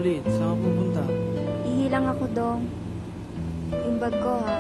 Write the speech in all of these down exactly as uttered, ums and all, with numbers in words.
ulit? Saan ka pupunta? Ihilang ako, Dong. Yung bag ko, ha?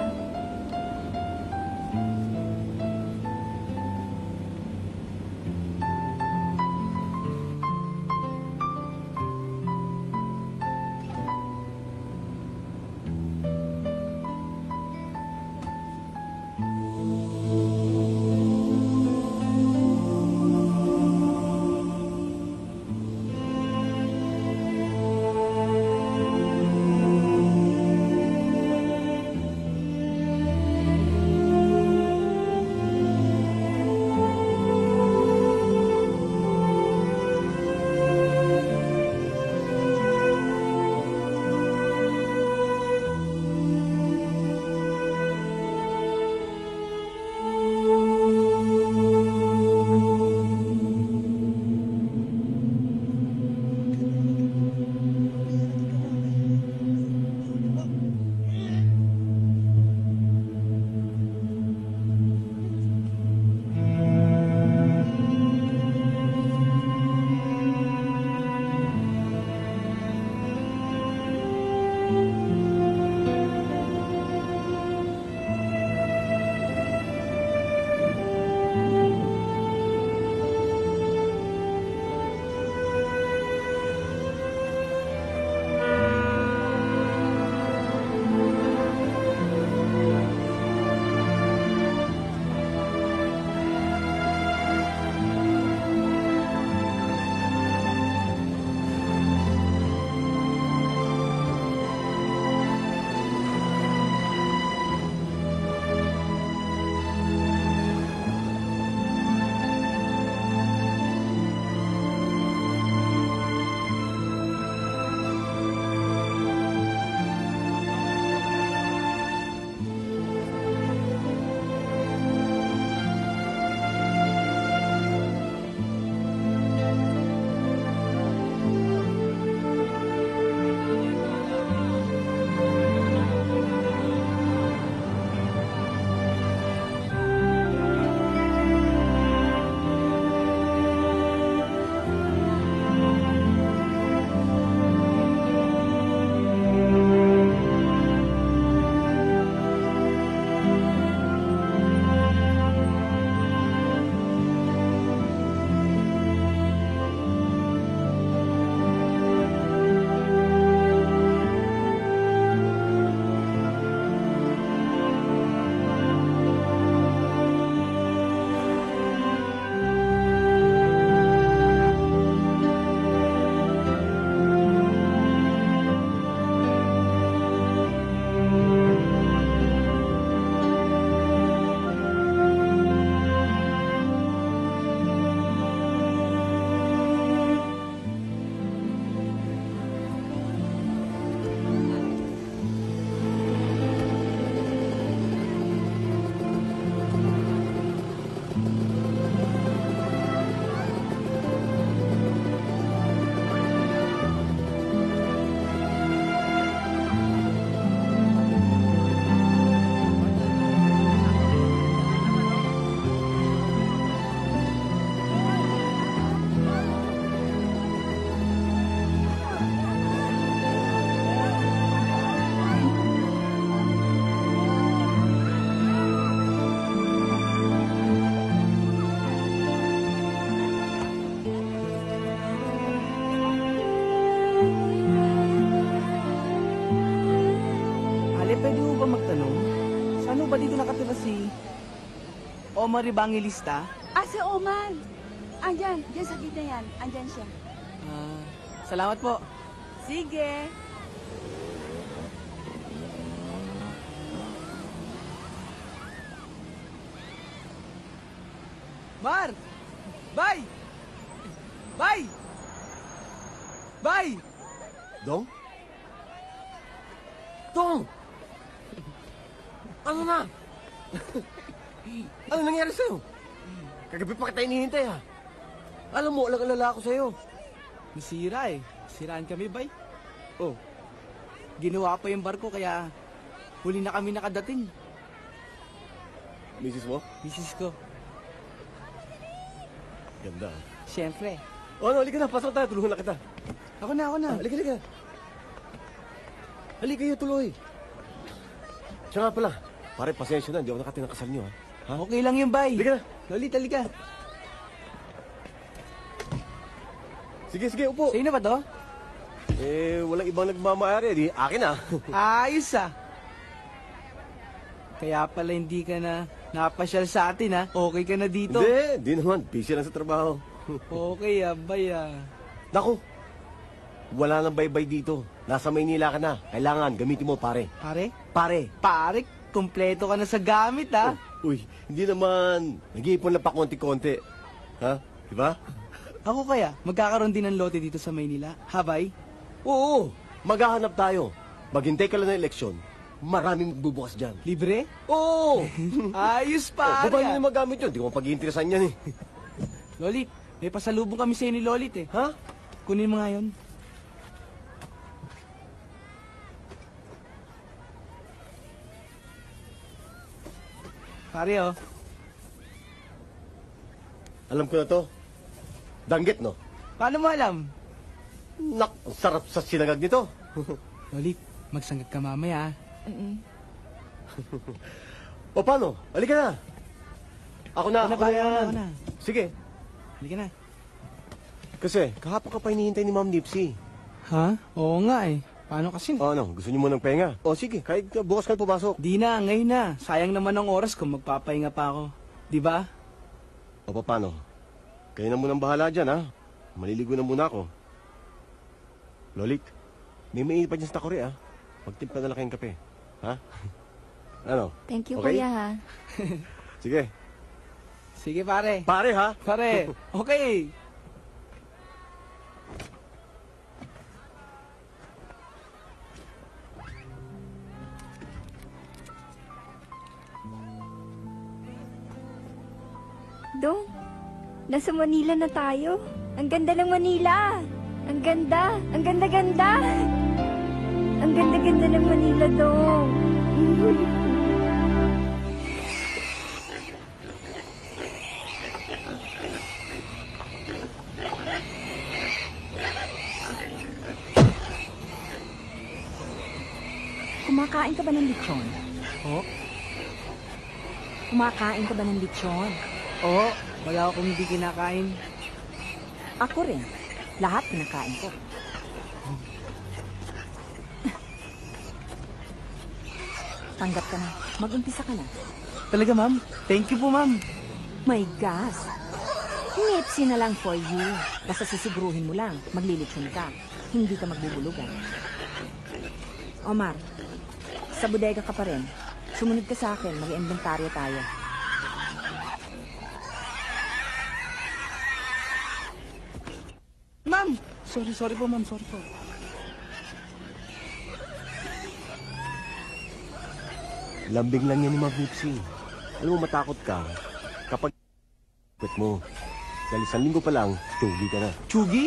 ba dito nakatira si Omar Evangelista? Ah, si Omar. Andyan, dyan sa gitna yan. Andyan siya. Ah, salamat po. Sige. Mar! Bay! Bay! Bay! Dong? Dong! Ano na? Ano nangyari sa'yo? Kagabi pa kita inihintay, ha? Alam mo, alag-alala ako sa'yo. Nasira eh. Siraan kami, Bay. Oh, ginawa pa yung barko kaya huli na kami nakadating. Misis mo? Misis ko. Ganda. Siyempre. O, ano, halika na. Pasok tayo. Tulungan na kita. Ako na, ako na. Ah, halika, halika. Halika kayo tuloy. Siya nga pala. Pare, pasensya na. Hindi ako nakating ng kasal niyo, ha? Ha? Okay lang yun, bay. Halika na. Lolit, halika. Sige, sige, upo. Sa'yo na ba to? Eh, walang ibang nagmamayari. Di, akin na. Ayos ah. Kaya pala hindi ka na napasyal sa atin ha. Okay ka na dito. Hindi, di naman. Busy lang sa trabaho. Okay ah, bay ah. Naku, wala nang baybay dito. Nasa Maynila ka na. Kailangan, gamitin mo, pare. Pare? Pare. Pare, kumpleto ka na sa gamit ha. Uy, hindi naman. Nag-iipon lang pa konti-konti. Ha? Diba? Ako kaya, magkakaroon din ng lote dito sa Maynila. Habay? Oo, maghahanap tayo. Maghintay ka lang ng eleksyon. Maraming magbubukas dyan. Libre? Oo! Ayos Oh, pare babae ah. na magamit yun. Di ko pag-iinteresan yan eh. Lolit, may pasalubong kami sa'yo ni Lolit eh. Ha? Kunin mo nga yun. Pare oh. Alam ko na to. Danggit, no? Paano mo alam? Nak, ang sarap sa sinagag nito. Lolit, magsangag ka mamaya. O paano? Halika na. Ako na, Ako na, ako na pare, yan. ako na, ako na. Sige. Halika na. Kasi, kahapon ka pa hinihintay ni Ma'am Nipsey. Ha? Oo nga eh. Paano kasi? O ano, gusto niyo mo ng penga? O sige, kahit uh, bukas ka pumasok. Di na, ngayon na. Sayang naman ang oras kung magpapahinga pa ako. Di ba? O pa, paano? Kayo na munang bahala dyan, ha? Maliligo na muna ako. Lolit, may mainit pa dyan sa takore, ha? Magtimpla na lang kayong kape. Ha? Ano? Thank you, Okay? kuya, ha? Sige. Sige pare. Pare, ha? Pare, okay. Dong, nasa Manila na tayo. Ang ganda ng Manila. Ang ganda. Ang ganda-ganda. Ang ganda-ganda ng Manila, Dong. Kumakain ka ba ng lechon? Oh, Kumakain ka ba ng lechon? oo. Wala akong hindi kinakain. Ako rin. Lahat kinakain ko. Tanggap ka na. Mag-umpisa ka na. Talaga ma'am? Thank you po ma'am. My gosh. Nipsey na lang for you. Basta sisiguruhin mo lang. Maglilitsyon ka. Hindi ka magbubulugan. Omar, sa bodega ka pa rin. Sumunod ka sa akin. Mag-inventaryo tayo. Ma'am! Sorry, sorry po ma'am. Sorry po. Lambing lang yan ni Ma'am Nipsey. Alam mo, matakot ka kapag kwet mo. Dahil isang linggo pa lang, tugi ka na. Chugi?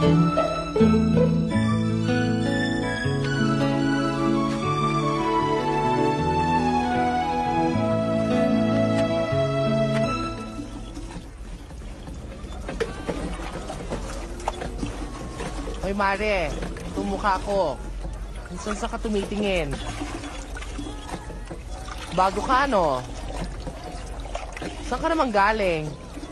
Hoy, Mare. Tumukha ko. Kung saan sa ka tumitingin? Bago ka, no? Saan ka naman galing?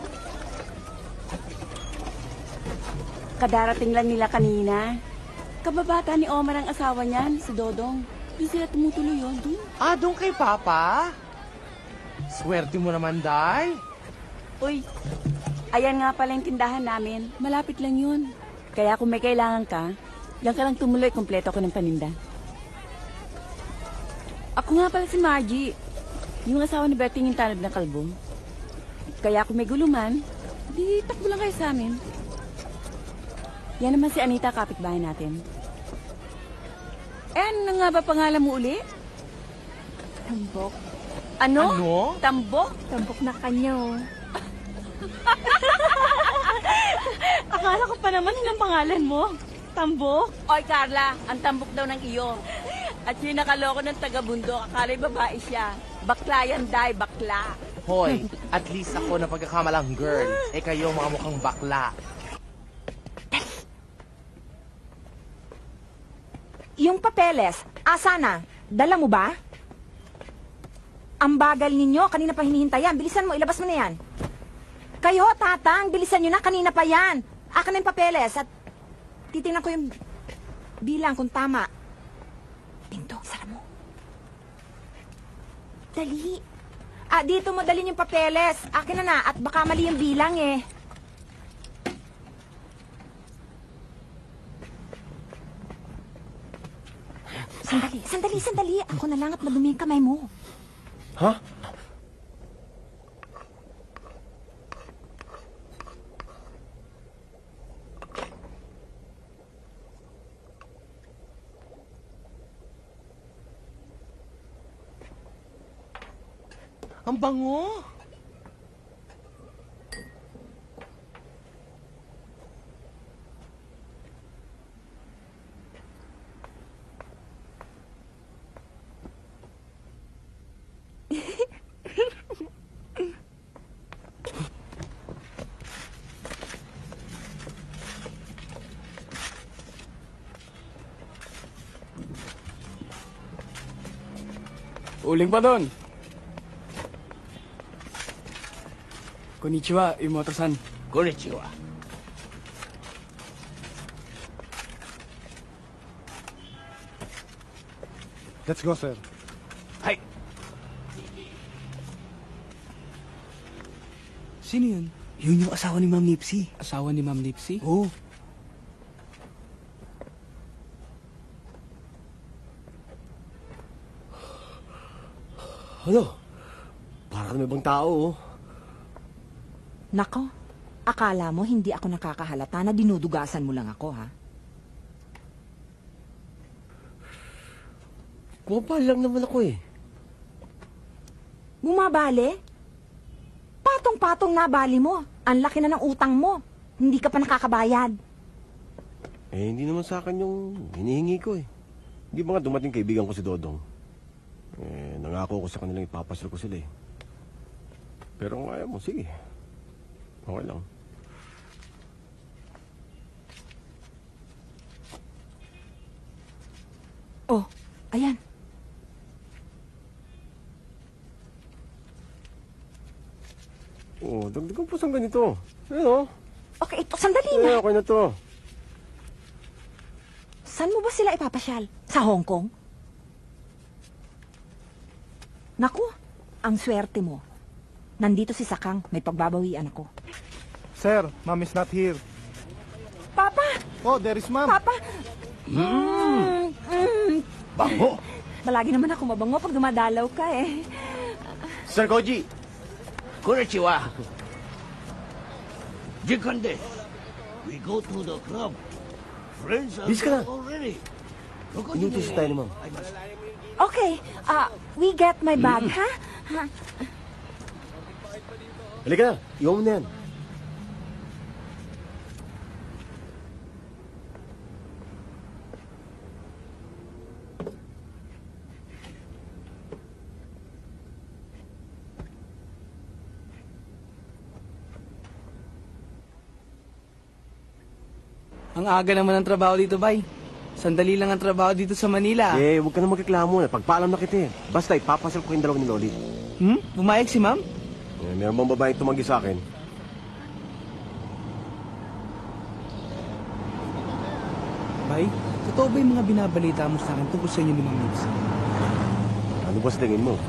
Kadarating lang nila kanina. Kababata ni Omar ang asawa niyan, si Dodong. Doon sila tumutuloy yun, doon. Ah, doon kay Papa? Swerte mo naman, Day. Uy, ayan nga pala yung tindahan namin. Malapit lang yun. Kaya kung may kailangan ka, yan ka lang tumuloy, kompleto ko ng paninda. Ako nga pala si Margie, yung asawa ni Berting yung tanod ng kalbo. Kaya kung may guluman, di takbo lang kayo sa amin. Yan naman si Anita, kapitbahay natin. Eh, ano nga ba pangalan mo uli? Tambok. Ano? Ano? Tambok? Tambok na kanya, oh. Akala ko pa naman yun ang pangalan mo. Tambok? Oy, Carla, ang tambok daw ng iyo. At yung nakaloko ng taga-bundok, akala'y babae siya. Bakla yan, Day, bakla. Hoy, at least ako na pagkakamalang girl. Eh kayo mga mukhang bakla. Yung papeles, asa na? Dala mo ba? Ang bagal ninyo, kanina pa hinihintayan. Bilisan mo, ilabas mo na yan. Kayo, tatang, bilisan nyo na, kanina pa yan. Akin na yung papeles at titingnan ko yung bilang kung tama. Pinto, sara mo. Dali. Ah, dito mo dalhin yung papeles. Akin na na at baka mali yung bilang eh. Sandali, sandali, sandali. Ako na lang at madumi yung kamay mo. Ha? Ang bango. Uling pa doon. Konnichiwa, Imoto-san. Konnichiwa. Let's go, sir. Hay. Sino yun? Yun yung asawa ni Ma'am Nipsey. Asawa ni Ma'am Nipsey? Oo. Ano? Para kami bang tao, oh. Nako, akala mo hindi ako nakakahalata na dinudugasan mo lang ako, ha? Kumapal lang naman ako, eh. Bumabali? Patong-patong na bali mo. Ang laki na ng utang mo. Hindi ka pa nakakabayad. Eh, hindi naman sa akin yung hinihingi ko, eh. Hindi ba nga dumating kaibigan ko si Dodong? Eh, nangako ko sa kanilang ipapasal ko sila, eh. Pero kung ayaw mo, sige. Okay lang. Oh, ayan. Oh, dagdagan po saan ganito. Ayun, oh. Okay, ito, sandali Eh, na. okay na to. Saan mo ba sila ipapasyal? Sa Hong Kong? Naku, ang swerte mo. Nandito si Sakang, may pagbabawian ako. Sir, Ma'am is not here. Papa! Oh, there is Ma'am. Papa! Mm. Mm. Bango! Palagi naman ako mabango pag dumadalaw ka eh. Sir Koji! Konnichiwa! Jikan desu. We go to the club. Friends are Bis ka na. there already. Inutos tayo ni Ma'am. Okay, ah, we get my bag, ha? Ha? Halika na, iwan mo na yan. Ang aga naman ng trabaho dito, bay. Sandali lang ang trabaho dito sa Manila. Eh, huwag ka na magreklamo na. Pagpaalam na kita eh. Basta ipapasal ko yung dalawa ni Lolit. Hmm? Pumayag si ma'am? Eh, meron bang babaeng tumanggi sa akin? Bay, totoo ba yung mga binabalita mo sa akin tungkol sa inyo ni Ma'am Lips? Ano ba sa tingin mo?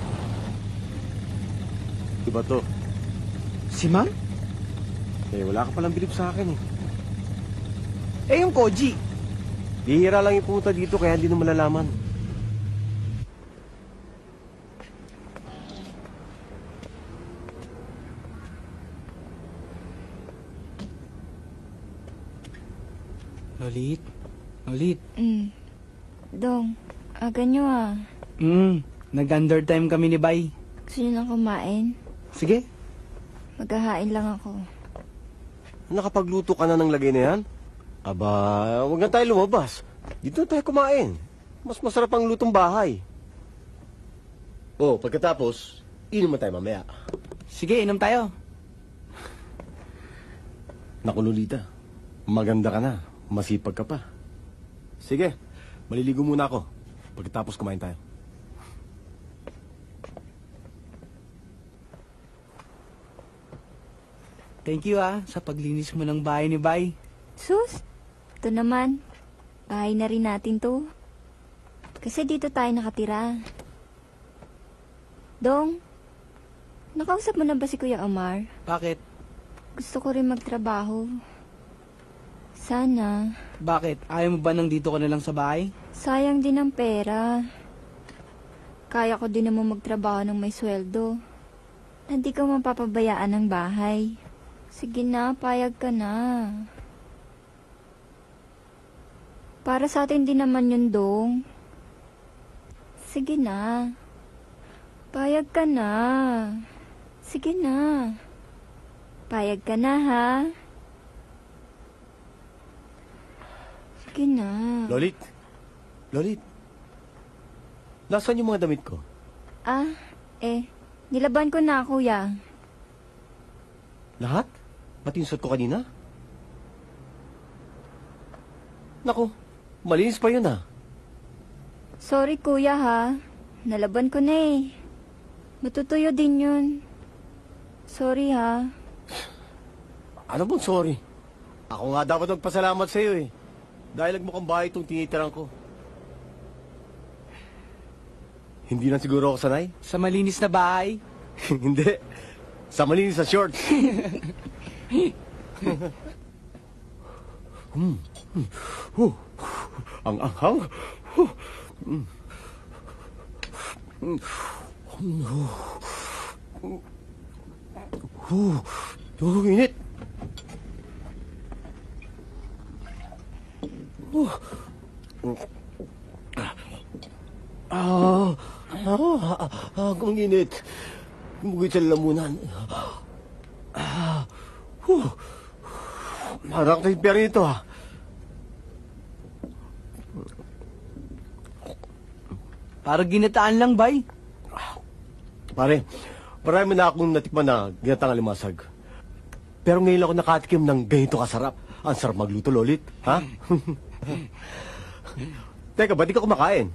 Iba to. Si ma'am? Eh, wala ka palang bilib sa akin eh. Eh, yung Koji. Bihira lang yung pumunta dito kaya hindi na malalaman. Lolit. Lolit. Mm. Dong, aga nyo ah. Hmm, nag-under time kami ni Bay. Gusto nyo na kumain? Sige. Maghahain lang ako. Nakapagluto ka na ng lagay na yan? Aba, huwag na tayo lumabas. Dito na tayo kumain. Mas masarap ang lutong bahay. Oh, pagkatapos, inuman tayo mamaya. Sige, inom tayo. Naku, Lolita. Maganda ka na. Masipag ka pa. Sige, maliligo muna ako. Pagkatapos kumain tayo. Thank you ah, sa paglinis mo ng bahay ni Bay. Sus, ito naman. Bahay na rin natin to. Kasi dito tayo nakatira. Dong, nakausap mo na ba si Kuya Omar? Bakit? Gusto ko rin magtrabaho. Sana. Bakit? Ayaw mo ba nang dito ka na lang sa bahay? Sayang din ang pera. Kaya ko din naman magtrabaho ng may sweldo. Hindi ka mapapabayaan ng bahay. Sige na, payag ka na. Para sa atin din naman yun, Dong. Sige na. Payag ka na. Sige na. Payag ka na, ha? Sige na. Lolit! Lolit! Nasaan yung mga damit ko? Ah, eh, nilaban ko na, kuya. Lahat? Pati yung suot ko kanina? Naku, malinis pa yun ah. Sorry, kuya, ha? Nalaban ko na eh. Matutuyo din yun. Sorry, ha? Ano bang sorry? Ako nga dapat magpasalamat sa'yo eh. Dahil nagmukhang bahay itong tinitirang ko. Hindi na siguro ako sanay? Sa malinis na bahay? Hindi. Sa malinis na shorts. hmm. Hmm. Huh. Ang anghang. Huh. Hmm. Hmm. Huh. Huh. Init. Huh. Ah, ah, ah, kung init. Bukit sa lalamunan. Ah, huh. Marang tayo pera nito, ha? Parang ginataan lang, Bay. Pare, marami na akong natikman na ginatang alimasag. Pero ngayon ako nakatikim ng ganito kasarap. Ang sarap magluto, Lolit. Ha? Teka, ba't di ka kumakain?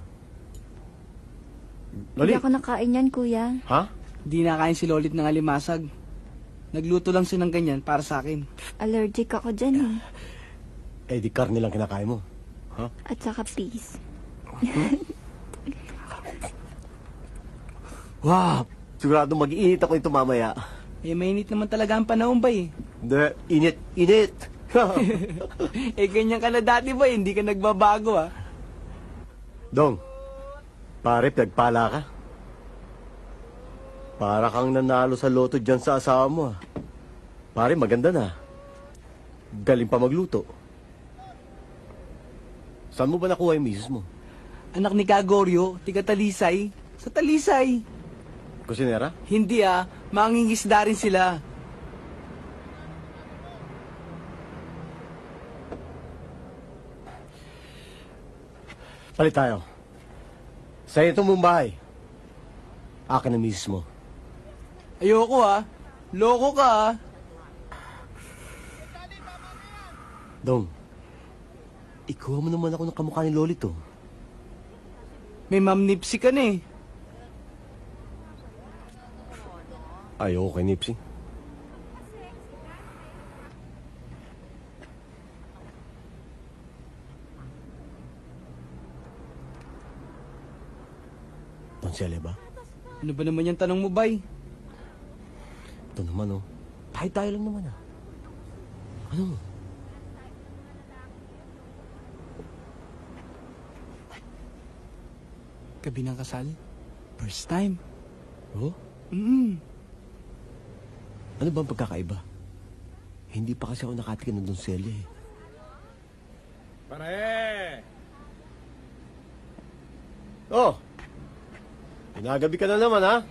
Hindi Lolit? ako nakain yan, kuya. Ha? Di nakain si Lolit ng alimasag. Nagluto lang siya ng ganyan para sa akin. Allergic ako dyan eh. Eh, di karne lang kinakain mo. Ha? At saka peas. Wow! Sigurado mag-iinit ako ito mamaya. Eh, mainit naman talaga ang panahon, Bay. Hindi, init, init! Eh, ganyan ka na dati, Bay. Hindi ka nagbabago, ah. Dong, pare, pinagpala ka. Para kang nanalo sa loto dyan sa asawa mo, ah. Pare, maganda na. Galing pa magluto. Saan mo ba nakuha yung misis mo? Anak ni Kagorio, tiga Talisay. Sa Talisay. Kusinera? Hindi, ah. Mangingisda rin sila. Palit tayo. Sa itong Mumbai, akin ang misis mo. Ayoko, ah. Loko ka, ah. Dong, Ikuha mo naman ako ng kamukha ni Lolit, oh. May Ma'am Nipsey ka na eh. Ayoko kay Nipsey. Tonsele ba? Ano ba naman yung tanong mo, bay? Ito naman, oh. Tayo-tayo lang naman, ah. Ano? Gabi ng kasal? First time. Oh? Mm. Ano ba ang pagkakaiba? Hindi pa kasi ako nakatikin ng Doncella, eh. Pare! Oh! Pinagabi ka na naman, ha?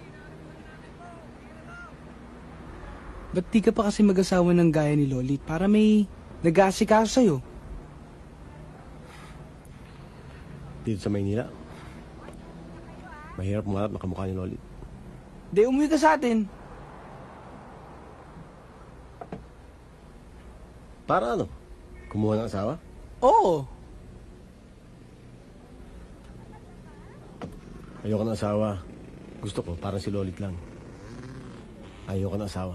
Ba't di ka pa kasi mag-asawa ng gaya ni Lolit para may nag-aasikaso sa'yo? Dito sa Maynila. Mahirap umanap na kamukha ni Lolit. Di umuwi ka sa atin. Para ano? Kumuha ng asawa? Oo. Ayoko ng asawa. Gusto ko, parang si Lolit lang. Ayoko ng asawa.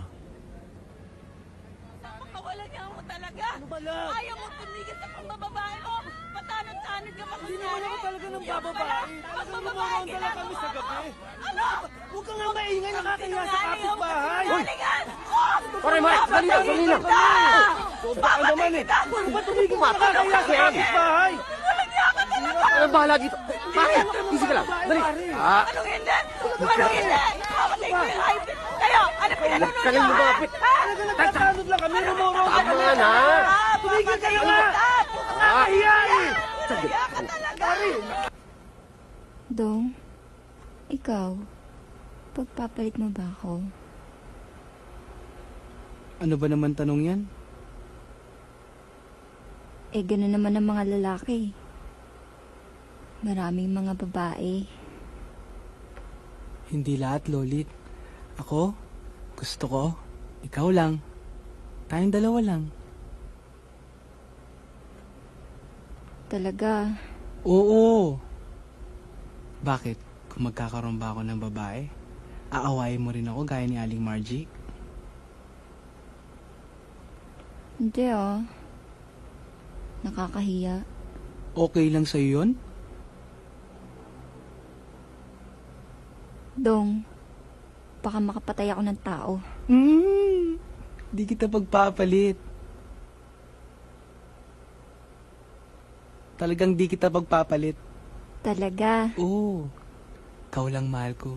Pakawalan niya mo talaga. Ano ba lang? Ayaw mo tumigil sa pambababae mo. Patanod-tanod ka pa kung Hindi naman ako talaga ng bababae. Pagbababae ginagawa mo. sa gabi. Ano? Huwag ka nga maingay, nakakaya sa kapitbahay. Galingan! Oh! Pare, Mike! Dali lang! Dali lang! Sobra ka naman eh. Ano ba tumigil ka nakakaya sa kapitbahay? Walang niya ka talaga! Ano bahala dito? Bakit? Easy ka lang! Dali! Ah! Anong hindi? Anong hindi? Mamatay ko yung hype. Kayo, ano pinanunod Kaling nyo? mo ha? bakit? Ha? Nagtatanod lang kami, rumoro ka Tama nga na! Tumigil ka na nga! Nakakahiya eh! Kaya ka talaga! Dong, ikaw, pagpapalit mo ba ako? Ano ba naman tanong yan? Eh, gano'n naman ang mga lalaki. Maraming mga babae. Hindi lahat, Lolit. Ako, gusto ko, ikaw lang. Tayong dalawa lang. Talaga, Oo. Bakit? Kung magkakaroon ba ako ng babae, aawayin mo rin ako gaya ni Aling Margie? hindi oh. Nakakahiya. Okay lang sa'yo yun? Dong, baka makapatay ako ng tao. Hmm, di kita pagpapalit. Talagang di kita pagpapalit. Talaga. Oo. Ikaw lang mahal ko.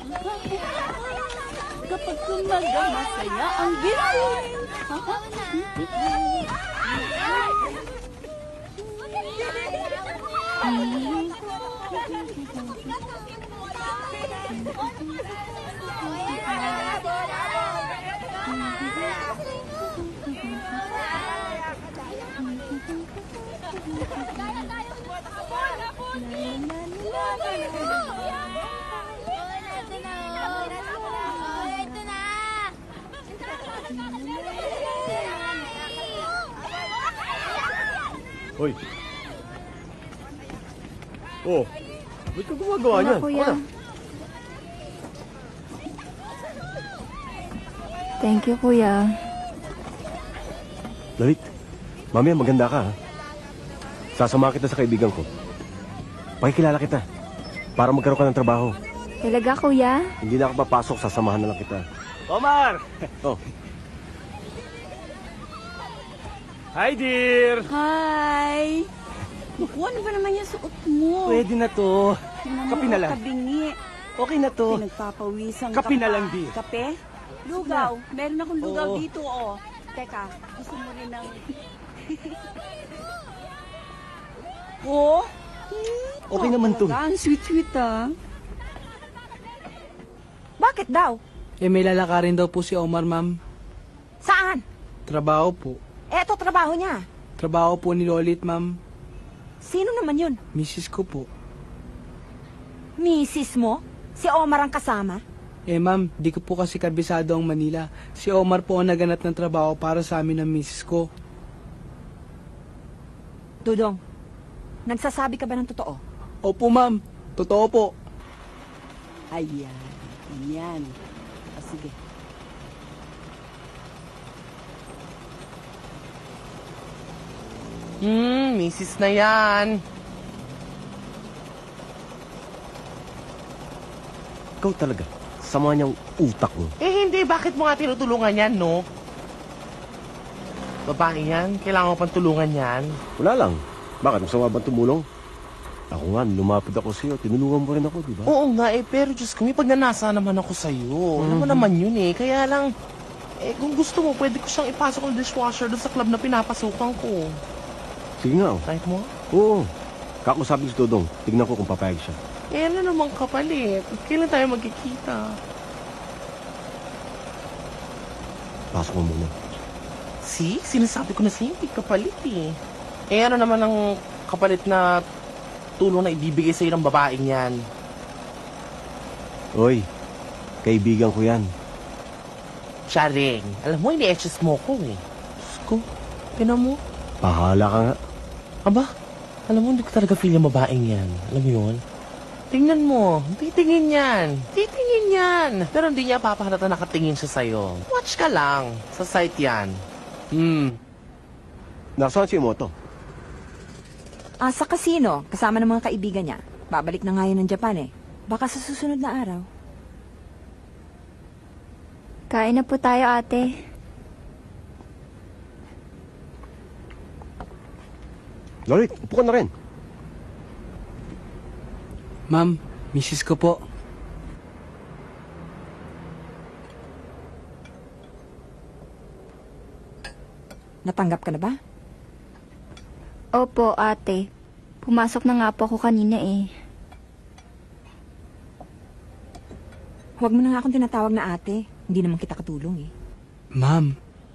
Kapag kumaga, masaya ang bituin. Hoy. Oh, ba't ka gumagawa Wala, niyan? kuya. Wala. Thank you, kuya. Lolit, mamaya maganda ka, ha? Sasama kita sa kaibigan ko. Pakikilala kita. Para magkaroon ka ng trabaho. Talaga, kuya? Hindi na ako papasok, sasamahan na lang kita. Omar! Oh, Hi, dear! Hi! Naku, ano ba naman yung suot mo? Pwede na to. Tingnan mo, Kape na lang. Kabingi. Okay na to. Pinagpapawisan Kape ka na pa. lang, di. Kape? Lugaw. Meron akong lugaw Oo. dito, oh. Teka, gusto mo rin ng... oh? Okay naman to. Ang sweet-sweet, ah. Bakit daw? Eh, may lalakarin daw po si Omar, ma'am. Saan? Trabaho po. Eto trabaho niya. Trabaho po ni Lolit, ma'am. Sino naman yun? Missus ko po. Misis mo? Si Omar ang kasama? Eh, ma'am, di ko po kasi kabisado ang Manila. Si Omar po ang naganap ng trabaho para sa amin ng missus ko. Dudong, nagsasabi ka ba ng totoo? Opo, ma'am. Totoo po. Ayan. Ayan. O, sige. Hmm, misis na yan. ikaw talaga. Sama niyang utak mo. Eh hindi, bakit mo nga tinutulungan yan, no? Babae yan, kailangan mo pang tulungan yan. Wala lang. Bakit? Masama ba tumulong? Ako nga, lumapit ako sa'yo. Tinulungan mo rin ako, di ba? Oo nga eh, pero Diyos ko, may pagnanasa naman ako sa'yo. Alam mo naman yun eh, kaya lang, eh kung gusto mo, pwede ko siyang ipasok ng dishwasher doon sa club na pinapasukan ko. Sige nga, oh. Kahit mo? Oo. Kakusapin si Dodong. Tignan ko kung papayag siya. Eh ano namang kapalit? Kailan tayo magkikita? Pasok mo muna. See? Sinasabi ko na sa'yo, hindi kapalit eh. Eh ano naman ang kapalit na tulong na ibibigay sa'yo ng babaeng yan? Oy, kaibigan ko yan. Siya rin. Alam mo, ini-etches mo ko eh. Diyos ko, tinan mo. Bahala ka nga. Aba, alam mo, hindi ko talaga feel yung babaeng yan. Alam mo yun? Tingnan mo, titingin yan. Titingin yan. Pero hindi niya papahalata nakatingin siya sa'yo. Watch ka lang. Sa site yan. Hmm. Nasaan si Moto? Ah, sa casino, kasama ng mga kaibigan niya. Babalik na nga yun ng Japan eh. Baka sa susunod na araw. Kain na po tayo, ate. Lolit, upo ka na rin. Ma'am, missus ko po. Natanggap ka na ba? Opo, ate. Pumasok na nga po ako kanina eh. Huwag mo na nga akong tinatawag na ate. Hindi naman kita katulong eh. Ma'am,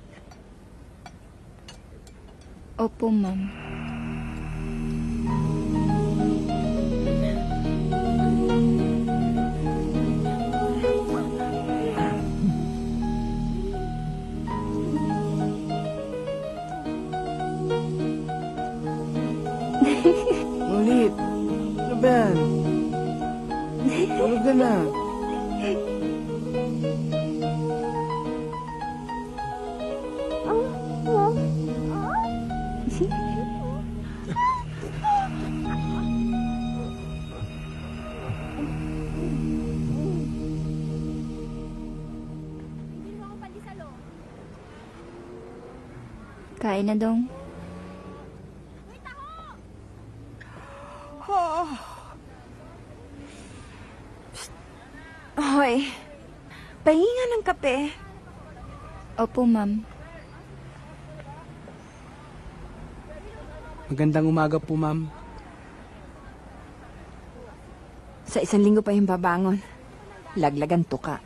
Opo, ma'am. Lolit. Ano ba yan? Tulog ka na. Kain na dong. Hoy, pahinga ng kape. Opo, ma'am. Magandang umaga po, ma'am. Sa isang linggo pa yung babangon. Laglagan tuka.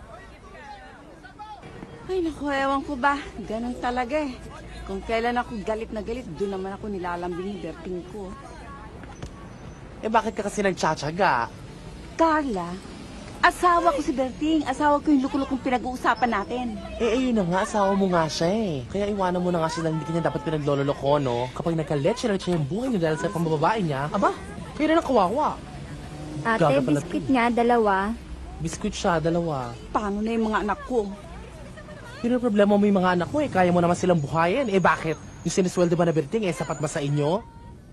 Ay, naku, ewan ko ba? Ganun talaga eh. Kung kailan ako galit na galit, doon naman ako nilalambing yung Berting ko. Eh bakit ka kasi nagtsatsaga? Carla, asawa ko si Berting. Asawa ko yung lukulukong pinag-uusapan natin. Eh ayun na nga, asawa mo nga siya eh. Kaya iwanan mo na nga siya dahil hindi kanya dapat pinaglololoko, no? Kapag nagka-letche-letche yung buhay niya dahil sa pambababae niya, aba, kayo na ng kawawa. Ate, Gaga pala biscuit to. nga, dalawa. Biskuit siya, dalawa. Paano na yung mga anak ko? Pero yung problema mo yung mga anak mo eh, kaya mo naman silang buhayin. Eh bakit? Yung sinisweldo ba na Berting eh, sapat ba sa inyo?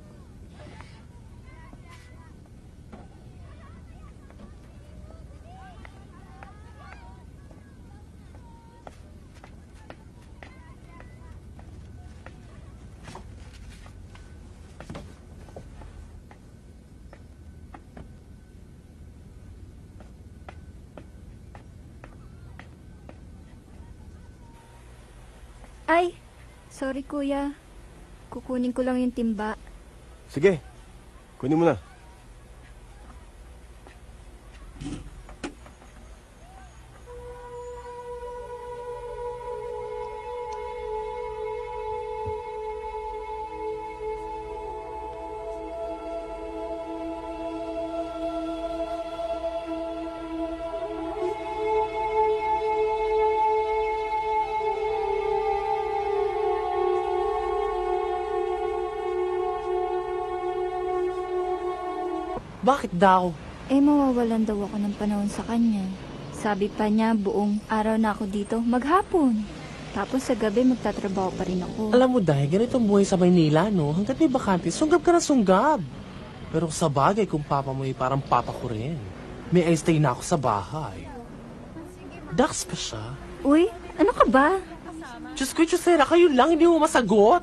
Ay, sorry kuya. Kukunin ko lang yung timba. Sige, kunin mo na. Bakit daw? Eh, mawawalan daw ako ng panahon sa kanya. Sabi pa niya, buong araw na ako dito, maghapon. Tapos sa gabi, magtatrabaho pa rin ako. Alam mo dahil ganito ang buhay sa Maynila, no? Hanggat may bakante, sunggab ka na sunggab. Pero sa bagay, kung papa mo ay parang papa ko rin. May I stay na ako sa bahay. Dax pa siya. Uy, ano ka ba? Diyos ko, Diyosera, kayo lang, hindi mo masagot.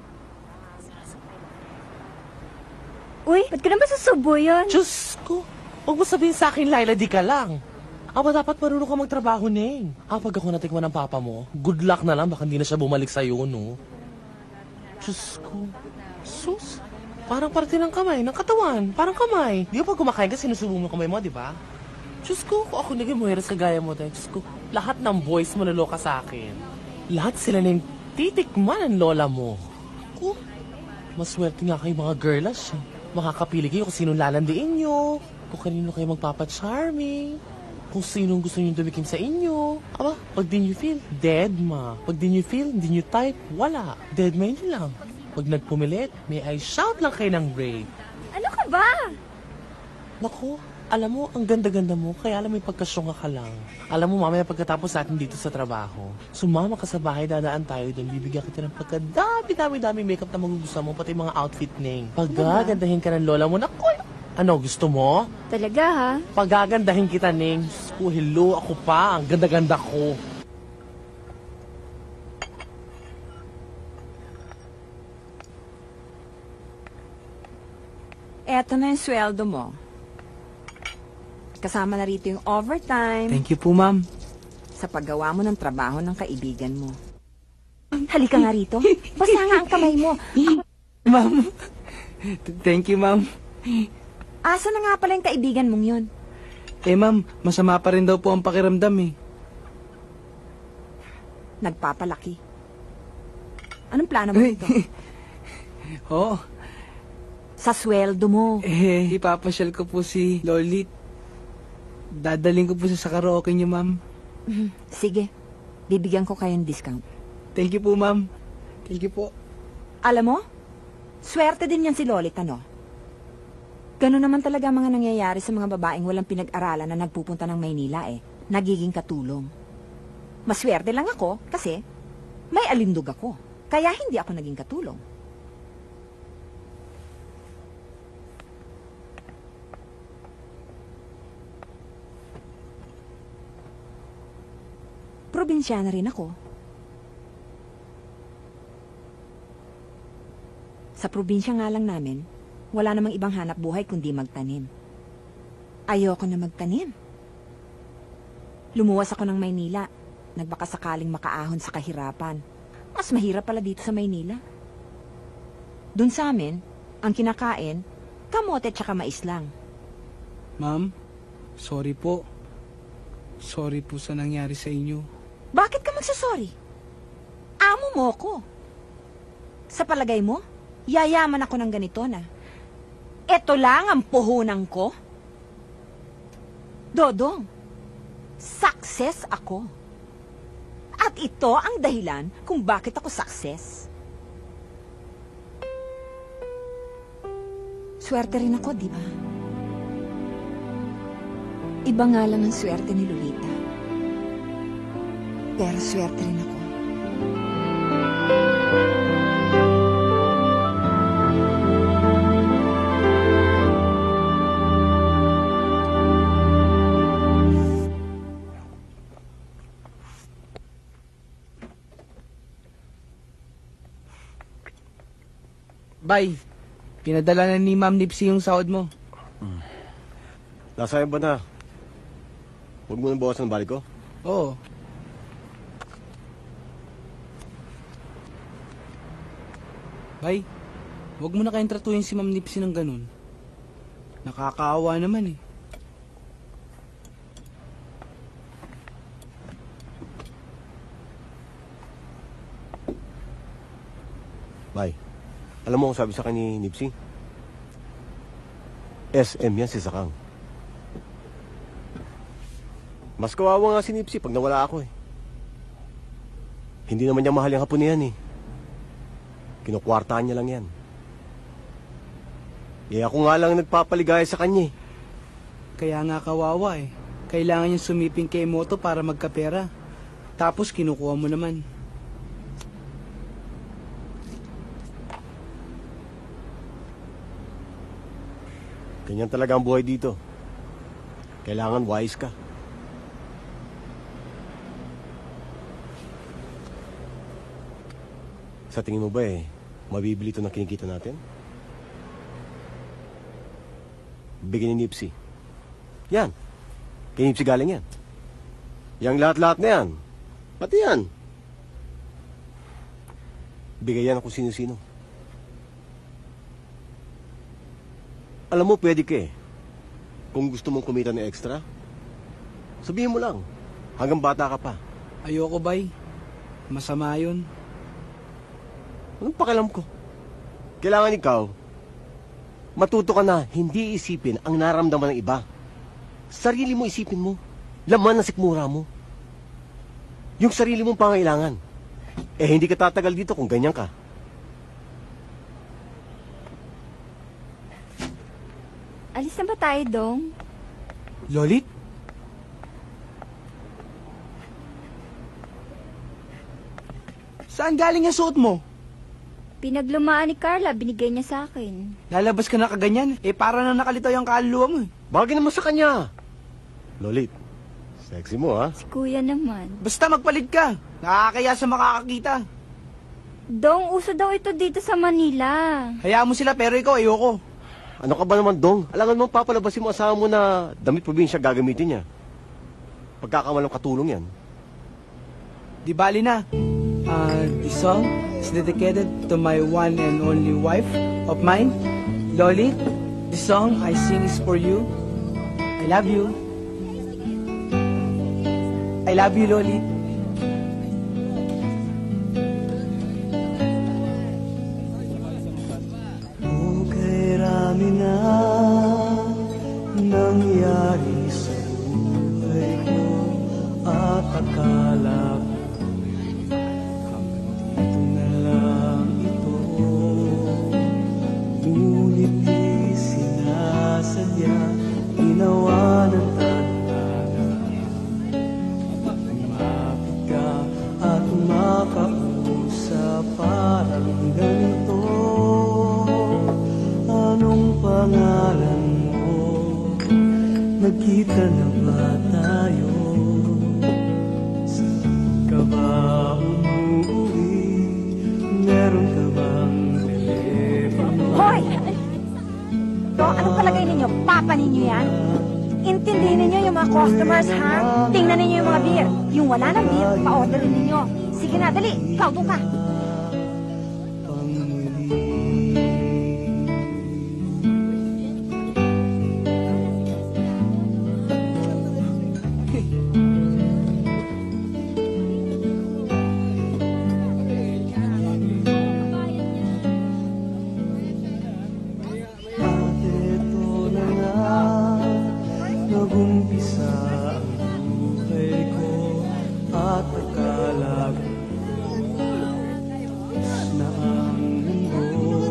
Uy, ba't ka naman susubo yun? Diyos ko, huwag mo sabihin sa akin, Laila, di ka lang. Aba, dapat marunong ka magtrabaho, Neng. Ah, pag ako natikman ng papa mo, good luck na lang, baka hindi na siya bumalik sa'yo, no? Diyos ko, sus, parang parte ng kamay, ng katawan, parang kamay. Di ba pag kumakain ka, sinusubo mo kamay mo, di ba? Diyos ko, kung ako naging mujeres kagaya mo, tayo, Diyos ko, lahat ng boys mo naloka sa akin. Lahat sila na yung titikman ng lola mo. Ko, maswerte nga kayo mga girlas, eh. Makakapili kayo kung sinong lalandiin nyo, kung kanino kayo magpapa-charming, kung sinong gusto nyo dumikim sa inyo. Aba, pag di nyo feel, dead ma. Pag di nyo feel, di nyo type, wala. Dead ma yun lang. Pag nagpumilit, may I shout lang kayo ng rape. Ano ka ba? Naku, alam mo, ang ganda-ganda mo, kaya alam mo yung pagkasyonga ka lang. Alam mo, mamaya pagkatapos natin dito sa trabaho, sumama ka sa bahay, dadaan tayo doon, bibigyan kita ng pagkadami-dami-dami makeup na magugustuhan mo, pati mga outfit ning. Pagagandahin ka ng lola mo, naku, ano, gusto mo? Talaga ha? Pagagandahin kita, Ning. Diyos ko, hello, ako pa, ang ganda-ganda ko. Eto na yung sweldo mo. Kasama na rito yung overtime Thank you po, ma'am. sa paggawa mo ng trabaho ng kaibigan mo. Halika nga rito. Basta nga ang kamay mo. Ma'am. Thank you, ma'am. Asa na nga pala yung kaibigan mong yun? Eh, ma'am, masama pa rin daw po ang pakiramdam eh. Nagpapalaki. Anong plano mo dito? Oo. Sa sweldo mo. Eh, ipapasyal ko po si Lolit. Dadaling ko po siya sa karaoke niyo, ma'am. Sige, bibigyan ko kayong discount. Thank you po, ma'am. Thank you po. Alam mo, swerte din yan si Lolit, ano? Ganun naman talaga ang mga nangyayari sa mga babaeng walang pinag-aralan na nagpupunta ng Maynila eh. Nagiging katulong. Maswerte lang ako kasi may alindog ako. Kaya hindi ako naging katulong. Probinsyana rin ako. Sa probinsya nga lang namin, wala namang ibang hanap buhay kundi magtanim. Ayoko na magtanim. Lumuwas ako ng Maynila. Nagbaka sakaling makaahon sa kahirapan. Mas mahirap pala dito sa Maynila. Doon sa amin, ang kinakain, kamote tsaka mais lang. Ma'am, sorry po. Sorry po sa nangyari sa inyo. Bakit ka magsasorry? Amo mo ko. Sa palagay mo, yayaman ako ng ganito na. Eto lang ang puhunan ko. Dodong, success ako. At ito ang dahilan kung bakit ako success. Swerte rin ako, di ba? Iba nga lang ang swerte ni Lolita. Pero swerte rin ako. Bay, pinadala na ni Ma'am Nipsey yung sahod mo. Nasaan ba na? Huwag mo nang bawasan ang balik ko. Oo. Bay, huwag mo na kayong tratuhin si Ma'am Nipsey ng ganun. Nakakaawa naman eh. Bay, alam mo kung sabi sa akin ni Nipsey? S M yan si Sakang. Mas kawawa nga si Nipsey pag nawala ako eh. Hindi naman niya mahal yung hapon niyan eh. Kinukwartahan niya lang yan. Eh ako nga lang nagpapaligaya sa kanya eh. Kaya nga kawawa eh. Kailangan niya sumiping kay Moto para magkapera. Tapos kinukuha mo naman. Ganyan talaga ang buhay dito. Kailangan wise ka. Sa tingin mo ba eh, mabibili ito ng kinikita natin? Bigyan ni Nipsey. Yan. Kay Nipsey galing yan. Yang lahat-lahat na yan. Pati yan. Bigay yan kung sino-sino. Alam mo, pwede ka eh. Kung gusto mong kumita ng extra, sabihin mo lang. Hanggang bata ka pa. Ayoko, Bay. Masama yun. Anong pakialam ko? Kailangan ikaw, matuto ka na hindi isipin ang naramdaman ng iba. Sarili mo isipin mo. Laman ng sikmura mo. Yung sarili mong pangailangan. Eh, hindi ka tatagal dito kung ganyan ka. Alis na ba tayo, Dong? Lolit? Saan galing ang suot mo? Pinaglumaan ni Carla, binigay niya sa akin. Lalabas ka na kaganyan. Eh, para na nakalitaw yung kaluluwa mo eh. Bagay naman sa kanya. Lolit, sexy mo ha? Si Kuya naman. Basta magpalit ka. Nakakaya sa makakakita. Dong, uso daw ito dito sa Manila. Hayaan mo sila pero ikaw ayoko. Ano ka ba naman, Dong? Alangan mo papalabasin mo asawa mo na damit probinsya gagamitin niya. Pagkakamalang katulong yan. Di bali na. Uh, this song is dedicated to my one and only wife of mine, Loli. This song I sing is for you. I love you. I love you, Loli. Okay, rami na nangyari sa buhay ko at akala ko ginawa ng tadhana. Umapit ka at makausap parang ganito. Anong pangalan mo? Nagkita na ba tayo? Saan ka ba umuwi? Meron ka bang telepono? Hoy! To, anong palagay ninyo? Papa ninyo yan? Inti Intindihin ninyo yung mga customers, ha? Tingnan ninyo yung mga beer. Yung wala ng beer, pa-orderin ninyo. Sige na, dali. Ikaw, doon ka. Nag-umpisa ang buhay ko at akala ko na ang mundo,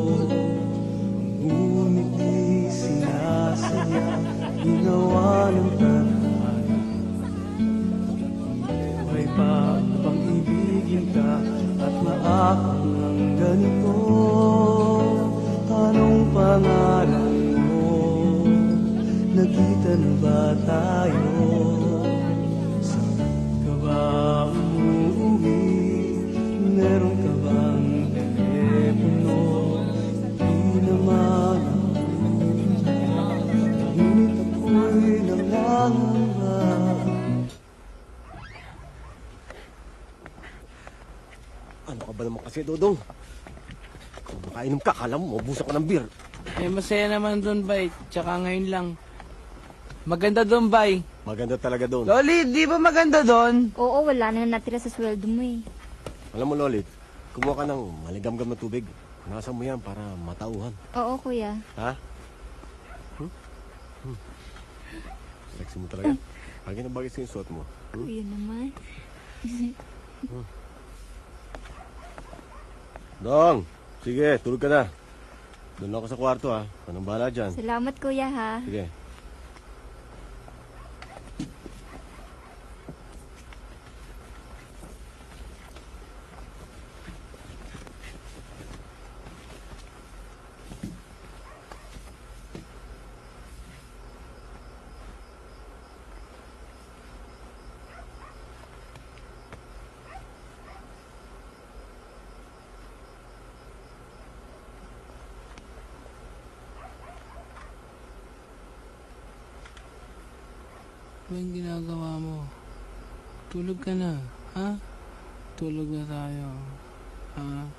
ngunit di sinasaya, ginawa ng tadhana. May pag-ibigin ka at maakit ng ganito. Anong pangalan mo? Nakita na ba tayo? Saan ka ba umuwi? Meron ka bang telepono? Di naman ngunit ako'y nangangamba. Ano ka ba naman kasi, Dodong? Kung makainom ka, kala mo, mabusa ka ng beer. Eh, masaya naman doon, Bay. Tsaka ngayon lang. Maganda doon, Bay. Maganda talaga doon. Loli, di ba maganda doon? Oo, wala na natira sa sweldo mo eh. Alam mo, Lolit, kumuha ka ng maligam-gam na tubig. Nasa mo yan para matauhan. Oo, kuya. Ha? Hmm? Hmm. Sexy mo talaga. Bagay na bagay sa yung suot mo. Hmm? Kuya naman. Dong, sige, tulog ka na. Doon ako sa kwarto, ha. Anong bahala dyan? Salamat, kuya, ha. Sige. Ano yung ginagawa mo? Tulog ka na, ha? Tulog na tayo, ha?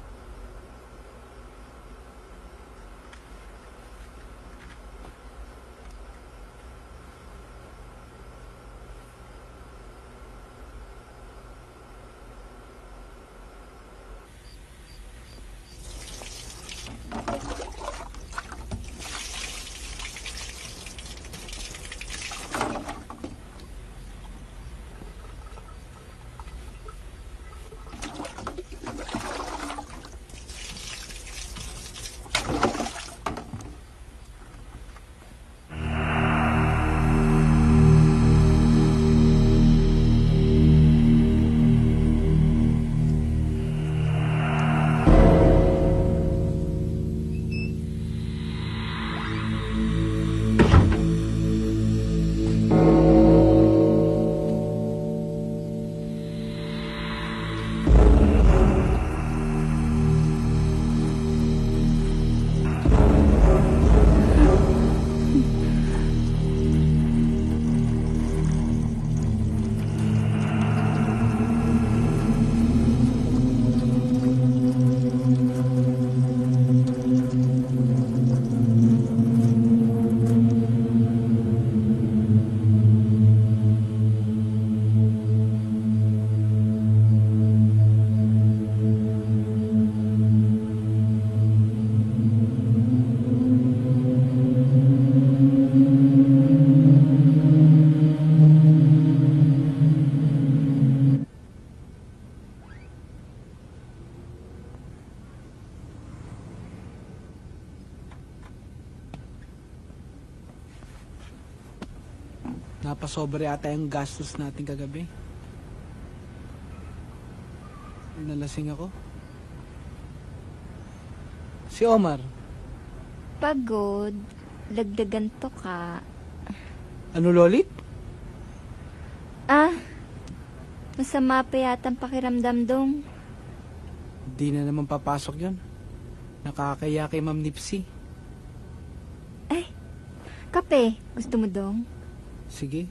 Napasobra yata yung gastos natin kagabi. Nalasing ako. Si Omar. Pagod. Lagdagan to ka. Ano, Lolit? Ah, masama pa yata ang pakiramdam dong. Di na naman papasok yon. Nakakaya kay Ma'am Nipsey. Ay, kape. Gusto mo dong? Sige.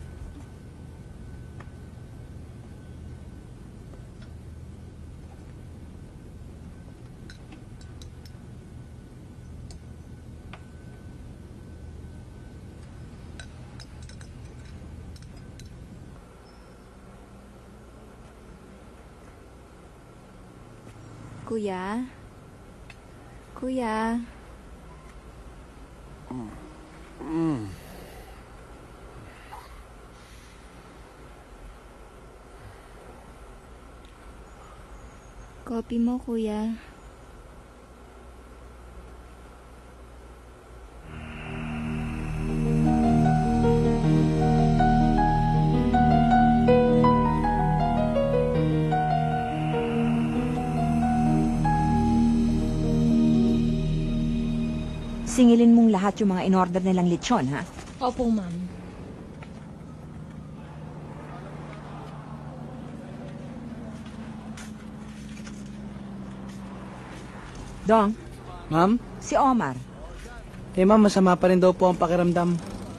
Kuya? Kuya? Kopi mo, kuya. Singilin mong lahat yung mga in-order nilang lechon, ha? Opo, ma'am. Dong, Ma'am? si Omar. Eh ma'am, masama pa rin daw po ang pakiramdam.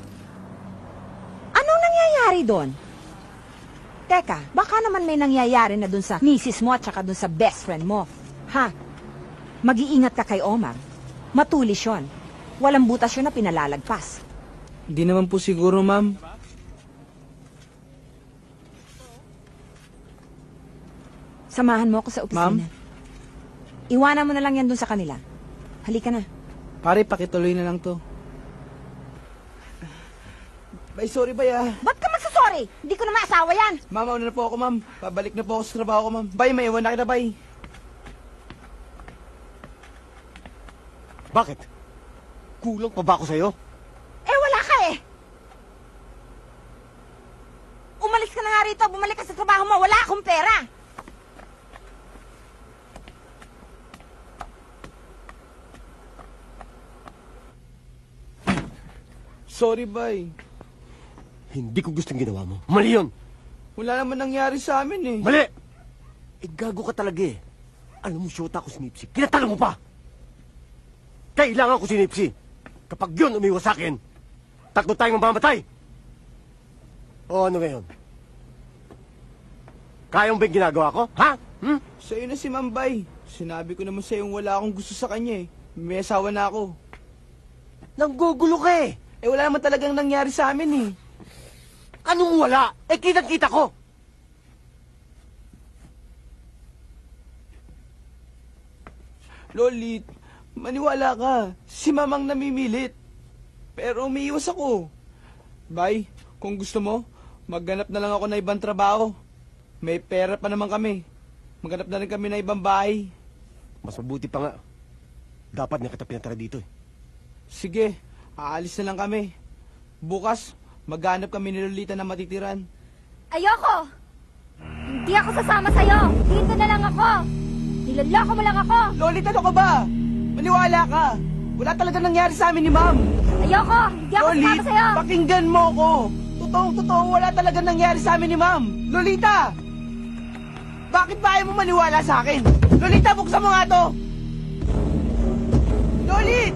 Anong nangyayari doon? Teka, baka naman may nangyayari na doon sa misis mo at saka doon sa best friend mo. Ha? Mag-iingat ka kay Omar. Matulis yun. Walang butas yun na pinalalagpas. Hindi naman po siguro, ma'am. Samahan mo ako sa opisina. Ma'am? Iwanan mo na lang yan doon sa kanila. Halika na. Pare, pakituloy na lang to. Bay, sorry bay ah. Ba't ka magsasorry? Hindi ko na maasawa yan. Ma'am, mauna na po ako, ma'am. Pabalik na po ako sa trabaho ko, ma'am. Bay, may iwan na kita, bay. Bakit? Kulang pa ba ako sa'yo? Eh, wala ka eh. Umalis ka na nga rito. Bumalik ka sa trabaho mo. Wala akong pera. Sorry, bay. Hindi ko gustong ginawa mo. Mali yun! Wala naman nangyari sa amin eh. Mali! Eh, gago ka talaga eh. Alam mo, syota ko si Nipsey. Kinatanong mo pa! Kailangan ko si Nipsey. Kapag yun umiwas sa akin, tatlo tayong mamamatay. O ano ngayon? Kaya mo ba yung ginagawa ko? Ha? Hmm? Sa'yo na si Ma'am Bay. Sinabi ko naman sa'yo wala akong gusto sa kanya eh. May asawa na ako. Nanggugulo ka eh. Eh wala naman talagang nangyari sa amin eh. Anong wala? Eh, kitang-kita ko. Lolit, maniwala ka. Si Mamang namimilit. Pero umiiwas ako. Bay, kung gusto mo, magganap na lang ako na ibang trabaho. May pera pa naman kami. Maghanap na rin kami na ibang bahay. Mas mabuti pa nga. Dapat na kita pinatara dito eh. Sige, aalis na lang kami. Bukas, maghanap kami ni Lolita na matitiran. Ayoko! Hindi ako sasama sa'yo! Dito na lang ako! Niloloko mo lang ako! Lolit, ano ka ba? Maniwala ka. Wala talaga nangyari sa amin ni Ma'am. Ayoko! Hindi ako Lolit, sasama sa'yo! pakinggan mo ko. Totoong totoo, wala talaga nangyari sa amin ni Ma'am. Lolita! Bakit ba ayaw mo maniwala sa akin? Lolita, buksan mo nga to! Lolit!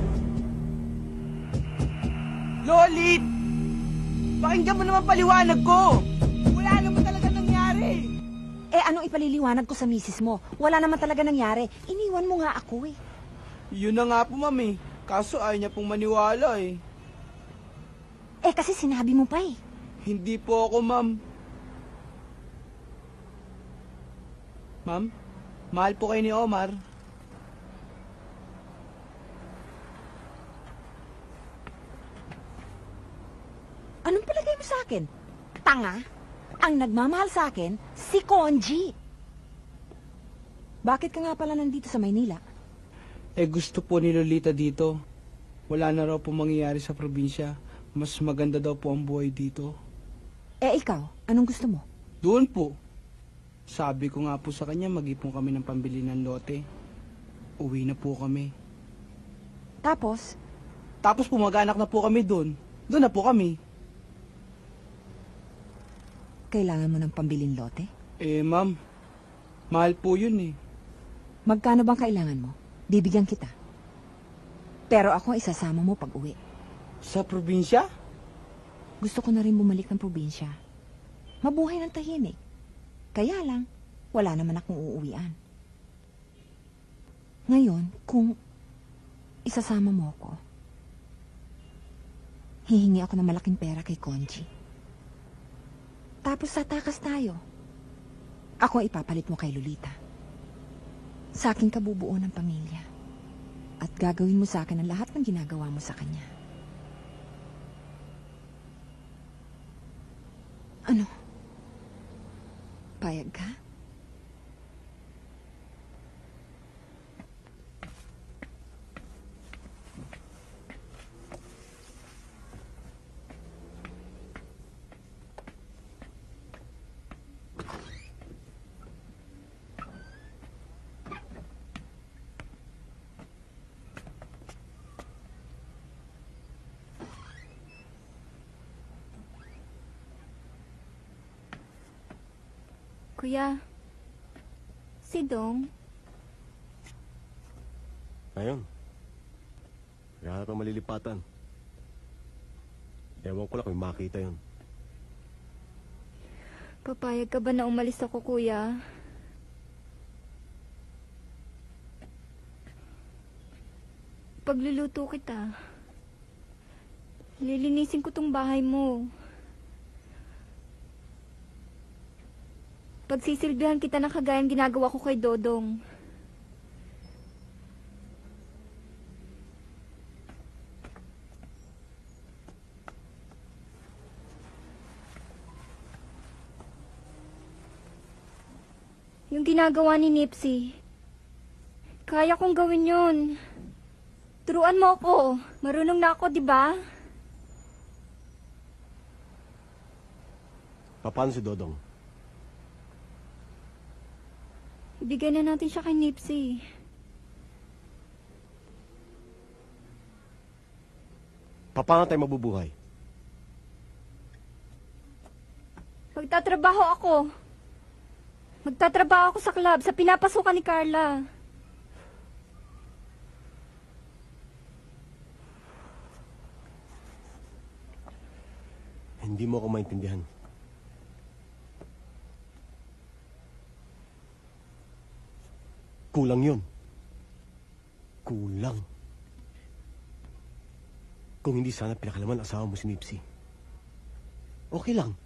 Lolit! Pakinggan mo naman paliwanag ko! Wala naman talaga nangyari! Eh, anong ipaliliwanag ko sa misis mo? Wala naman talaga nangyari. Iniwan mo nga ako eh. Yun na nga po, Ma'am eh. Kaso ayaw niya pong maniwala eh. Eh, kasi sinabi mo pa eh. Hindi po ako, Ma'am. Ma'am, mahal po kayo ni Omar. Anong palagay mo sa akin? Tanga? Ang nagmamahal sa akin, si Konji. Bakit ka nga pala nandito sa Maynila? Eh gusto po ni Lolita dito. Wala na raw po mangyayari sa probinsya. Mas maganda daw po ang buhay dito. Eh ikaw, anong gusto mo? Doon po. Sabi ko nga po sa kanya, mag-ipon kami ng pambili ng lote. Uwi na po kami. Tapos, Tapos po mag-anak na po kami doon. Doon na po kami. kailangan mo ng pambilin lote? Eh ma'am, mahal po yun eh. Magkano bang kailangan mo? Bibigyan kita. Pero ako isasama mo pag uwi. Sa probinsya? Gusto ko na rin bumalik ng probinsya. Mabuhay ng tahimik. Kaya lang, wala naman akong uuwian. Ngayon, kung isasama mo ko, hihingi ako ng malaking pera kay Conchi. Tapos tatakas tayo. Ako ang ipapalit mo kay Lolita. Sa aking kabubuo ng pamilya. At gagawin mo sa akin ang lahat ng ginagawa mo sa kanya. Ano? Payag ka? Kuya, si Dong, Ayun. Kaya pang malilipatan. Ewan ko lang kung makita yun. papayag ka ba na umalis ako, kuya? Pagluluto kita. Lilinisin ko tong bahay mo. Pagsisilbihan kita ng kagayang ginagawa ko kay Dodong. Yung ginagawa ni Nipsey, kaya kong gawin yun. Turuan mo ako. Marunong na ako, di ba? Paano si Dodong? Ibigay na natin siya kay Nipsey. Paano tayo mabubuhay? Magtatrabaho ako. Magtatrabaho ako sa club, sa pinapasukan ni Carla. Hindi mo ako maintindihan. Kulang yun. Kulang. Kung hindi sana pinakalaman asawa mo si Nipsey. Okay lang.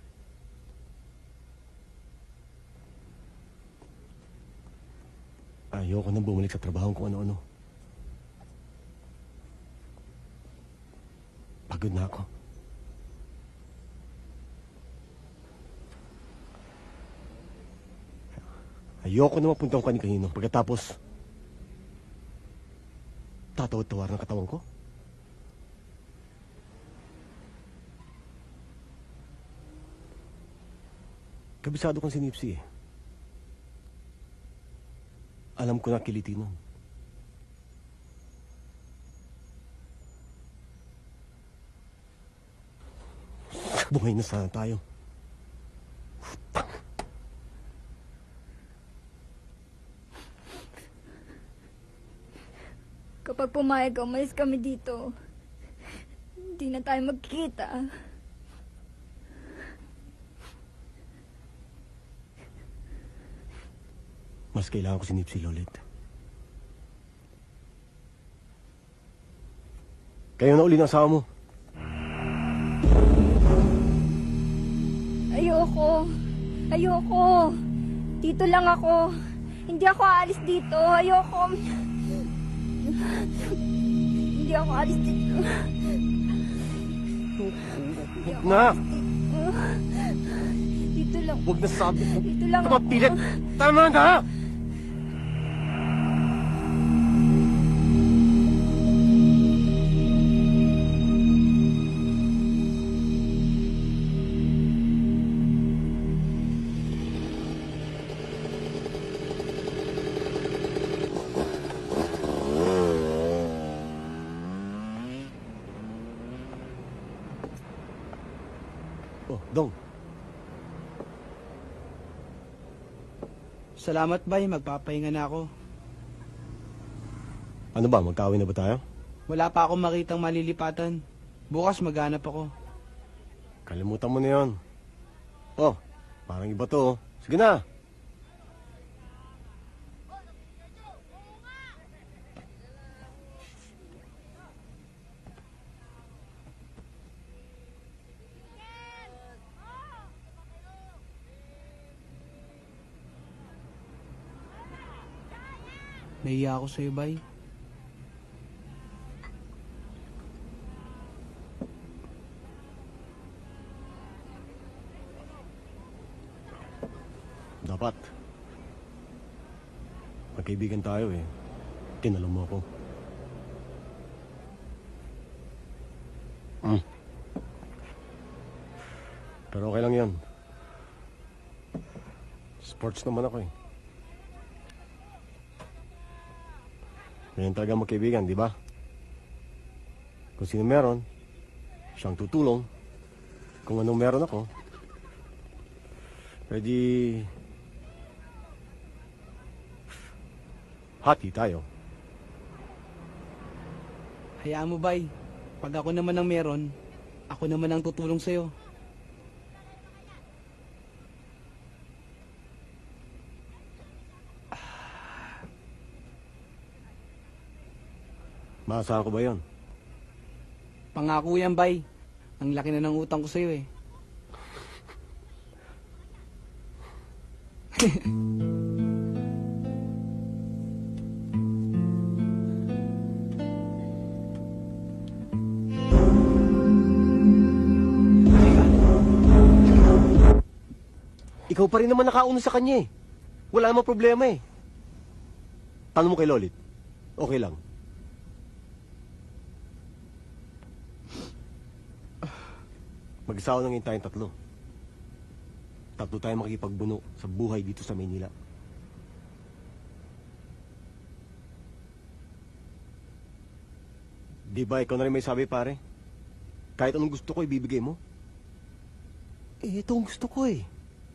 Ayoko nang bumalik sa trabaho kung ano-ano. Pagod na ako. Ayoko na mapunta ko kanino pagkatapos tatawad-tawar ng katawan ko. Kabisado kong si Nipsey eh. Alam ko na kiliti nun. Buhay na sana tayo. Kapag pumayag ka, umalis kami dito. Hindi na tayo magkikita. Mas kailangan ko si Nipsey, Lolit. Kayo na uli ng asawa mo. Ayoko. Ayoko. Dito lang ako. Hindi ako aalis dito. Ayoko. Hindi ako aalis dito. Hindi ako Na! aalis dito. Dito lang. Huwag na sabi mo. Dito lang Ito mapilit. Tama na! Oh, Dong. Salamat, Bay. Magpapahinga na ako. Ano ba, magkaaway na ba tayo? Wala pa akong makitang malilipatan. Bukas maghanap ako. Kalimutan mo na yun. Oh, parang iba to. oh. Sige na. Nahiya ako sa'yo, bay. Dapat. Magkaibigan tayo eh. Tinalo mo ako. Mm. Pero okay lang yan. Sports naman ako eh. Ngayon talaga magkaibigan, di ba? Kung sino meron, siyang tutulong. Kung anong meron ako, pwede hati tayo. Hayaan mo, bay. Pag ako naman ang meron, ako naman ang tutulong sa'yo. Maasahan ko ba yon? Pangako yan, bay. Ang laki na ng utang ko sa'yo eh. Ikaw pa rin naman nakauna sa kanya eh. Wala namang problema eh. Tanong mo kay Lolit. Okay lang. Mag-isawa nang tayong tatlo. Tatlo tayo makikipagbuno sa buhay dito sa Maynila. Di ba ikaw na rin may sabi, pare? Kahit anong gusto ko, ibibigay mo? Eh, ito ang gusto ko eh.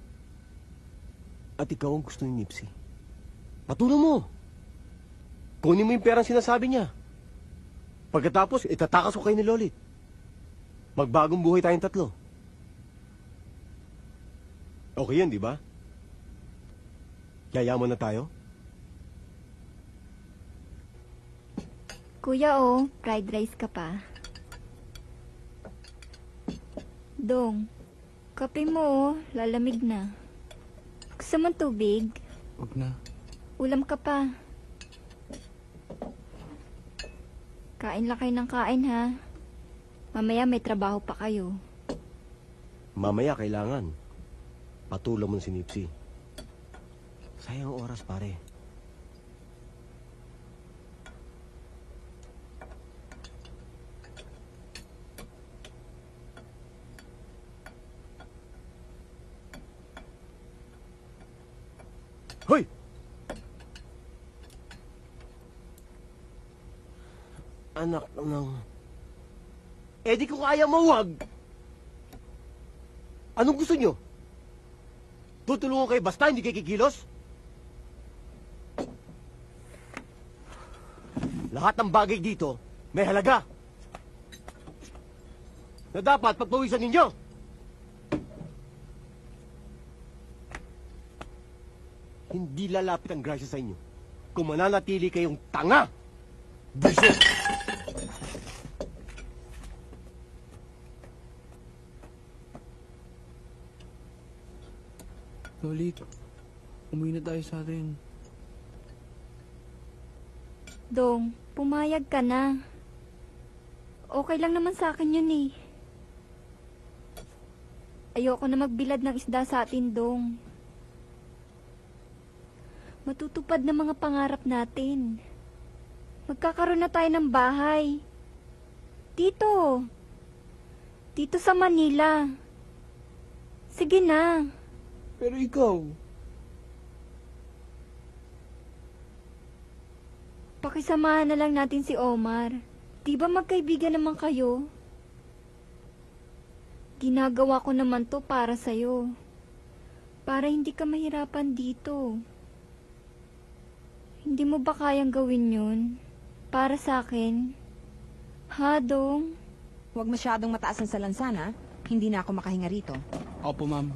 At ikaw ang gusto ni Nipsey. Patuloy mo. Kunin mo yung perang sinasabi niya. Pagkatapos, itatakas ko kayo ni Lolit. Magbagong buhay tayong tatlo. Okay yan, di ba? Yayaman na tayo? Kuya, oh, fried rice ka pa. Dong, kape mo, oh, lalamig na. Gusto mo tubig? Huwag na. Ulam ka pa. Kain lang kayo ng kain, ha? Mamaya may trabaho pa kayo. Mamaya kailangan. Patuloy mo si Nipsey. Sayang oras, pare. Hoy! Anak ng... Eh di ko kaya mawag. Anong gusto nyo? Tutulungan kayo basta hindi kayo kikilos? Lahat ng bagay dito may halaga. Na dapat pagpawisan ninyo. Hindi lalapit ang grasya sa inyo kung mananatili kayong tanga. Buisit! Lolit, umuwi na tayo sa atin. Dong, pumayag ka na. Okay lang naman sa akin yun eh. Ayoko na magbilad ng isda sa atin, Dong. Matutupad na mga pangarap natin. Magkakaroon na tayo ng bahay. Dito. Dito sa Manila. Sige na. Pero ikaw, pakisamahan na lang natin si Omar. Di ba magkaibigan naman kayo? Ginagawa ko naman to para sa'yo. Para hindi ka mahirapan dito. Hindi mo ba kayang gawin yun? Para sa akin? Ha, Dong? Huwag masyadong mataas ang salansan, ha? Hindi na ako makahinga rito. Opo, ma'am.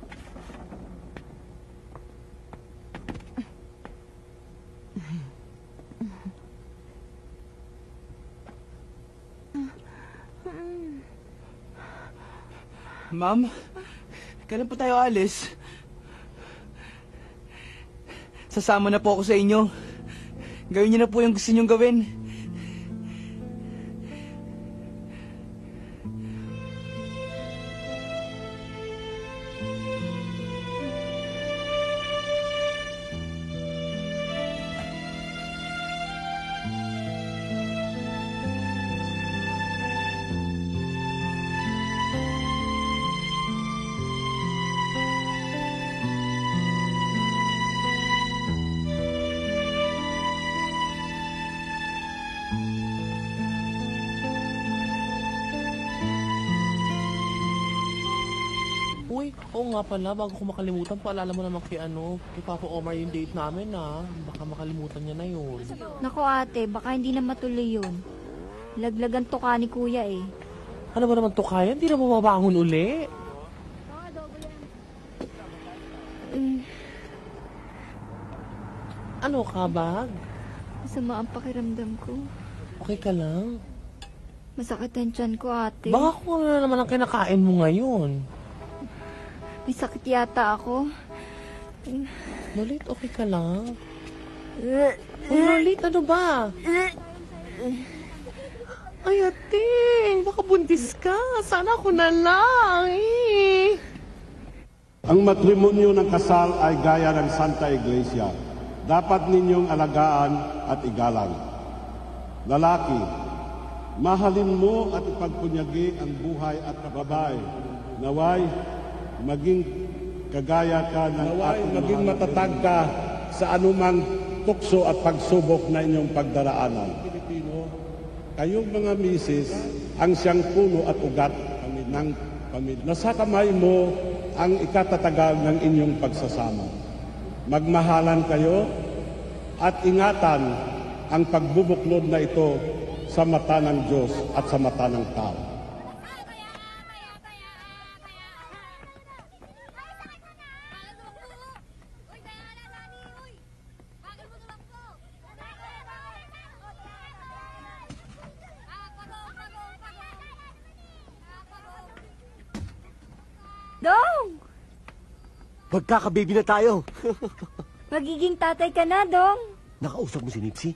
Ma'am, kailan po tayo alis? Sasama na po ako sa inyo. Gawin niyo na po yung gusto niyong gawin. Uy, oo nga pala, bago ko makalimutan, paalala mo naman kay ano, kay Papa Omar yung date namin ha. Baka makalimutan niya na yun. Naku ate, baka hindi na matuloy yun. Laglagan to ka ni kuya eh. Ano ba naman to kaya? Hindi na mababangon uli. Ano ka, bag? Masama ang pakiramdam ko. Okay ka lang? Masakit ang tiyan ko ate. Baka kung ano na naman ang kinakain mo ngayon. May sakit yata ako. Lolit, okay ka lang? Oh, Lolit, ano ba? Ay, ate, baka buntis ka. Sana ako na lang eh. Ang matrimonyo ng kasal ay gaya ng Santa Iglesia. Dapat ninyong alagaan at igalang. Lalaki, mahalin mo at ipagpunyagi ang buhay at babae. Naway, maging kagaya ka ng Naway, maging matatag ka sa anumang tukso at pagsubok na inyong pagdaraanan. Pilipino, kayong mga misis ang siyang puno at ugat ng pamilya. Nasa kamay mo ang ikatatagal ng inyong pagsasama. Magmahalan kayo at ingatan ang pagbubuklod na ito sa mata ng Diyos at sa mata ng tao. Dong! Magkakababy na tayo. Magiging tatay ka na, Dong. Nakausap mo si Nipsey?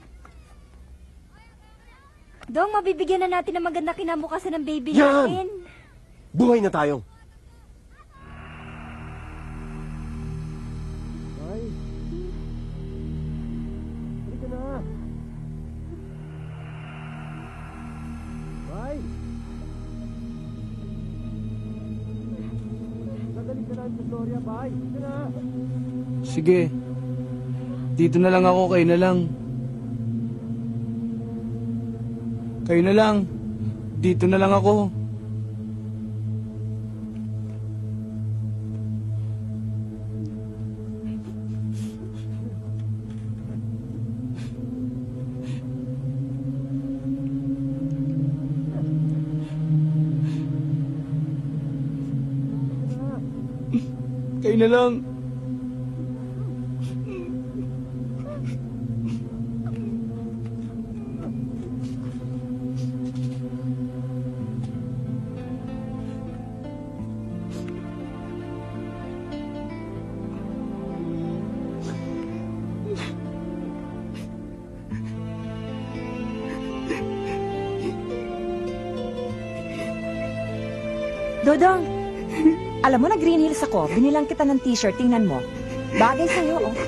Dong, mabibigyan na natin ng maganda kinabukasan ng baby Yan! natin. Buhay na tayo. Ay. Halika na. Ay. Nadali ka na ang Gloria, bye. Halika na. Sige. Dito na lang ako, kayo na lang. Kayo na lang. Dito na lang ako. Kayo na lang. Dodong, alam mo na Green Hills ako. Binilang kita ng t-shirt. Tingnan mo. Bagay sa'yo, oh.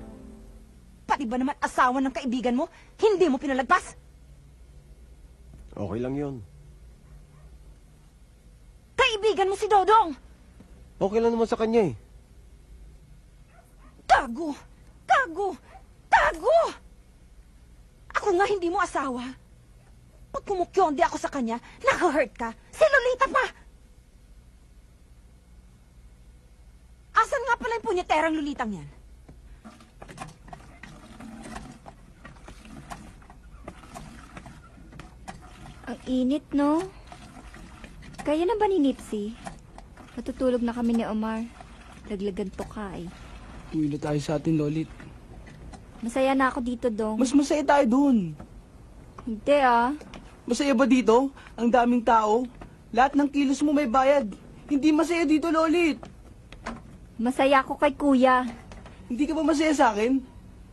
Pati ba naman asawa ng kaibigan mo, hindi mo pinalagpas? Okay lang yun. Kaibigan mo si Dodong! Okay lang naman sa kanya eh. Gago! Gago! Gago! Ako nga hindi mo asawa. Pag kumukyonde ako sa kanya, naka-hurt ka. Si Lolita pa! Asan nga pala yung punyeterang Lolitang yan? Ang init, no? Kaya na ba ni Nipsey? Matutulog na kami ni Omar. Laglagan to ka eh. Uwi na tayo sa atin, Lolit. Masaya na ako dito, Dong. Mas masaya tayo dun. Hindi ah. Masaya ba dito? Ang daming tao. Lahat ng kilos mo may bayad. Hindi masaya dito, Lolit. Masaya ako kay Kuya. Hindi ka ba masaya sa akin?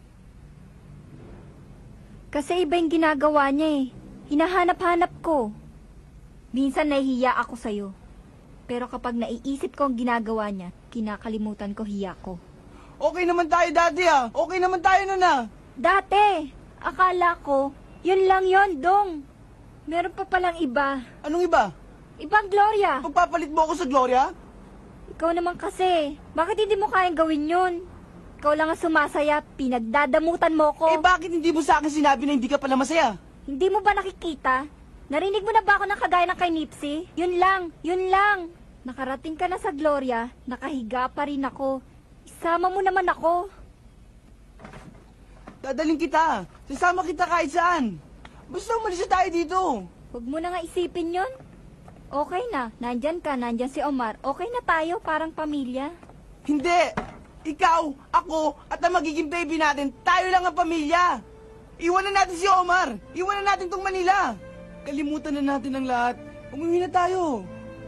Kasi iba yung ginagawa niya eh. Hinahanap-hanap ko. Minsan nahihiya ako sa'yo. Pero kapag naiisip ko ang ginagawa niya, kinakalimutan ko hiya ko. Okay naman tayo dati ah. Okay naman tayo nun ah. Dati, akala ko, yun lang yun, Dong. Meron pa palang iba. Anong iba? Ibang Gloria. Pagpapalit mo ako sa Gloria? Ikaw naman kasi, bakit hindi mo kayang gawin yun? Ikaw lang ang sumasaya, pinagdadamutan mo ko. Eh bakit hindi mo sa akin sinabi na hindi ka pala masaya? Hindi mo ba nakikita? Narinig mo na ba ako ng kagaya ng kay Nipsey? Yun lang, yun lang. Nakarating ka na sa Gloria, nakahiga pa rin ako. Isama mo naman ako. Dadaling kita. Sasama kita kahit saan. Basta umalis na tayo dito. Huwag mo na nga isipin yun. Okay na, nandyan ka, nandyan si Omar. Okay na tayo, parang pamilya. Hindi. Ikaw, ako, at ang magiging baby natin, tayo lang ang pamilya. Iwanan natin si Omar. Iwanan natin tong Manila. Kalimutan na natin ang lahat. Umuwi na tayo.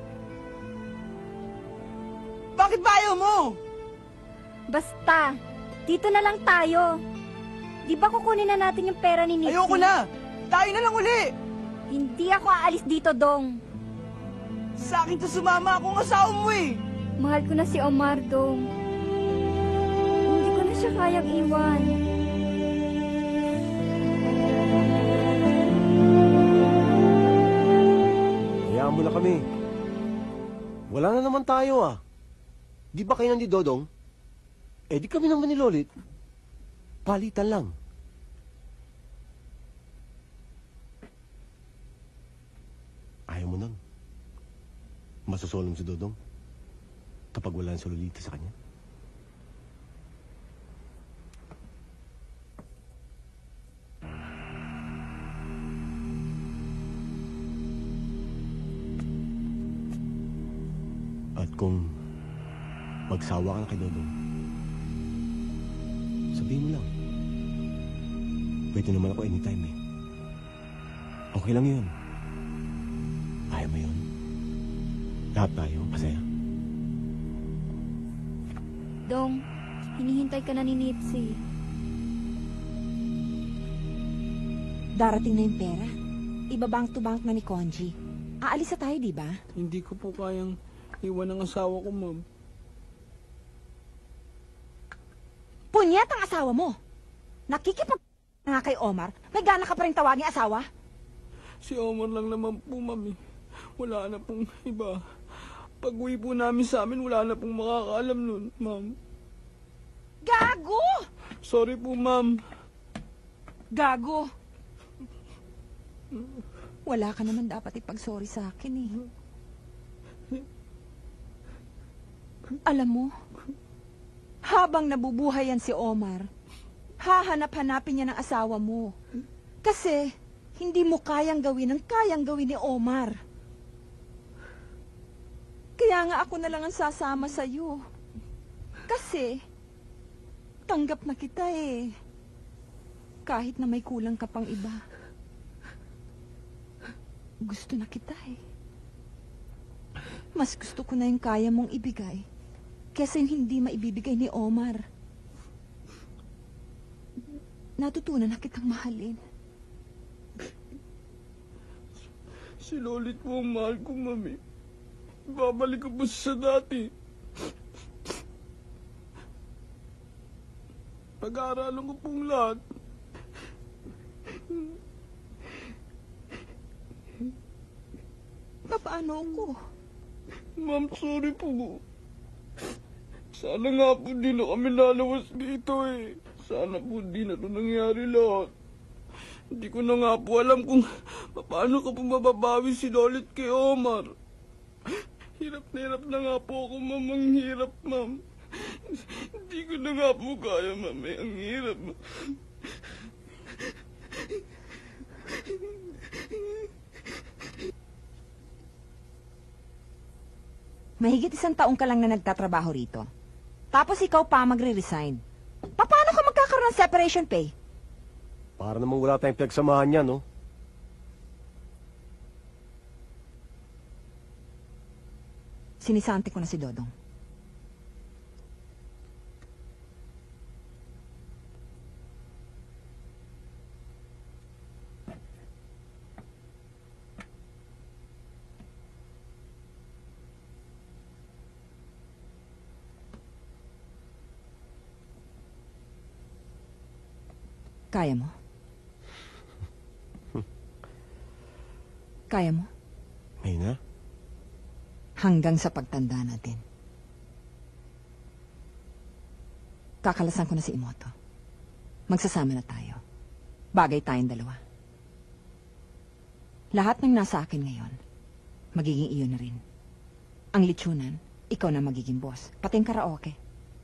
Bakit ba ayaw mo? Basta, dito na lang tayo. Di ba kukunin na natin yung pera ni Nipsey? Ayoko na. Tayo na lang uli. Hindi ako aalis dito, Dong. Sa akin to sumama akong asawa mo eh. Mahal ko na si Omar, Dong. Hindi ko na siya kayang iwan. Hayaan mo na kami. Wala na naman tayo ah. Di ba kayo ni Dodong? Eh di kami naman ni Lolit. Palitan lang. Ayaw mo nun. Masusolong si Dodong kapag wala si Lolita sa kanya. At kung magsawa ka na kay Dodong, sabihin mo lang. Pwede naman ako anytime eh. Okay lang yun. Ayaw mo yun. Lahat tayo, masaya. Dong, hinihintay ka na ni Nipsey. Darating na yung pera. Ibabank to bank na ni Conji. Aalis na tayo, di ba? Hindi ko po kayang iwan ang asawa ko, ma'am. Punyet ang asawa mo. Nakikipag nga kay Omar, may gana ka pa rin tawagin asawa? Si Omar lang naman po, ma'am. Wala na pong iba. Pag-uwi po namin sa amin, wala na pong makakaalam nun, ma'am. Gago! Sorry po, ma'am. Gago! Wala ka naman dapat ipag-sorry sa akin eh. Alam mo, habang nabubuhay yan si Omar, hahanap-hanapin niya ng asawa mo. Kasi, hindi mo kayang gawin ang kayang gawin ni Omar. Kaya nga ako na lang ang sasama sa'yo. Kasi, tanggap na kita eh. Kahit na may kulang ka pang iba. Gusto na kita eh. Mas gusto ko na yung kaya mong ibigay kesa yung hindi maibibigay ni Omar. Natutunan na kitang mahalin. Si Lolit po ang mahal ko, mami. Babalik ko po sa dati. Pag-aaralan ko pong lahat. paano ako? Ma'am, sorry po. Sana nga po di na kami nalawas dito eh. Sana po di na ito nangyari lahat. Hindi ko na nga po alam kung paano ka po mababawi si Lolit kay Omar. Hirap na hirap na nga po ako, ma'am. Ang hirap, ma'am. Hindi ko na nga po kaya, ma'am. Eh, ang hirap. Mahigit isang taong ka lang na nagtatrabaho rito. Tapos ikaw pa magre-resign. Paano ka magkakaroon ng separation pay? Para namang wala tayong pinagsamahan niya, no? Sinisante ko na si Dodong. Kaya mo? Kaya mo? Ngayon na? Hanggang sa pagtanda natin. Kakalasan ko na si Imoto. Magsasama na tayo. Bagay tayong dalawa. Lahat ng nasa akin ngayon, magiging iyo na rin. Ang litsunan, ikaw na magiging boss. Pati ang karaoke.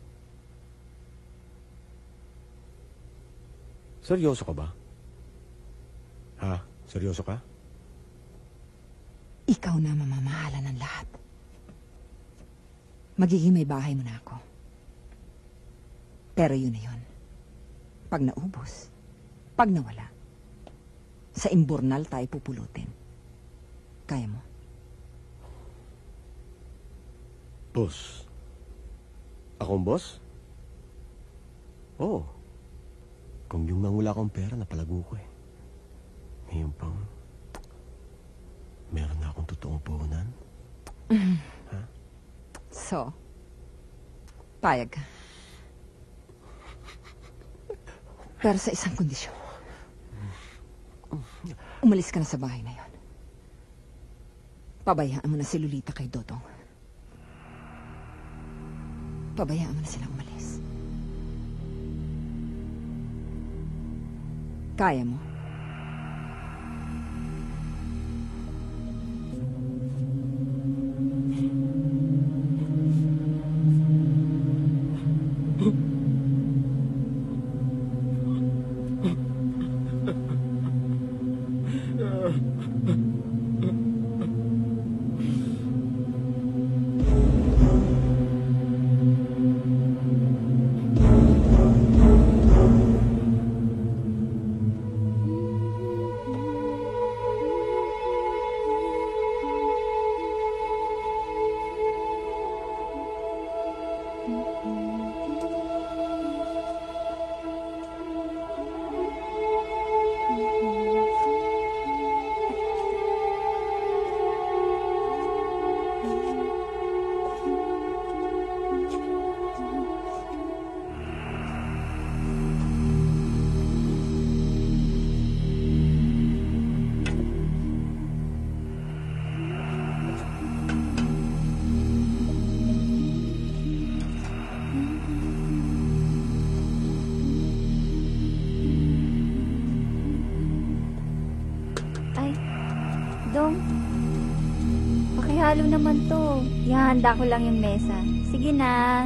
Seryoso ka ba? Ha? Seryoso ka? Ikaw na mamamahala ng lahat. Magiging may bahay mo na ako. Pero yun na yun. Pag naubos, pag nawala, sa imburnal tayo pupulutin. Kaya mo? Boss? Akong boss? Oo. Kung yung nangula akong pera, napalago ko eh. Ngayon pang, meron na akong totoong puhunan. Ha? So, payag ka. Pero sa isang kondisyon. Umalis ka na sa bahay na yon. Pabayaan mo na si Lolita kay Dodong. Pabayaan mo na silang umalis. Kaya mo? Pakihalo naman to. Ihahanda ko lang yung mesa. Sige na.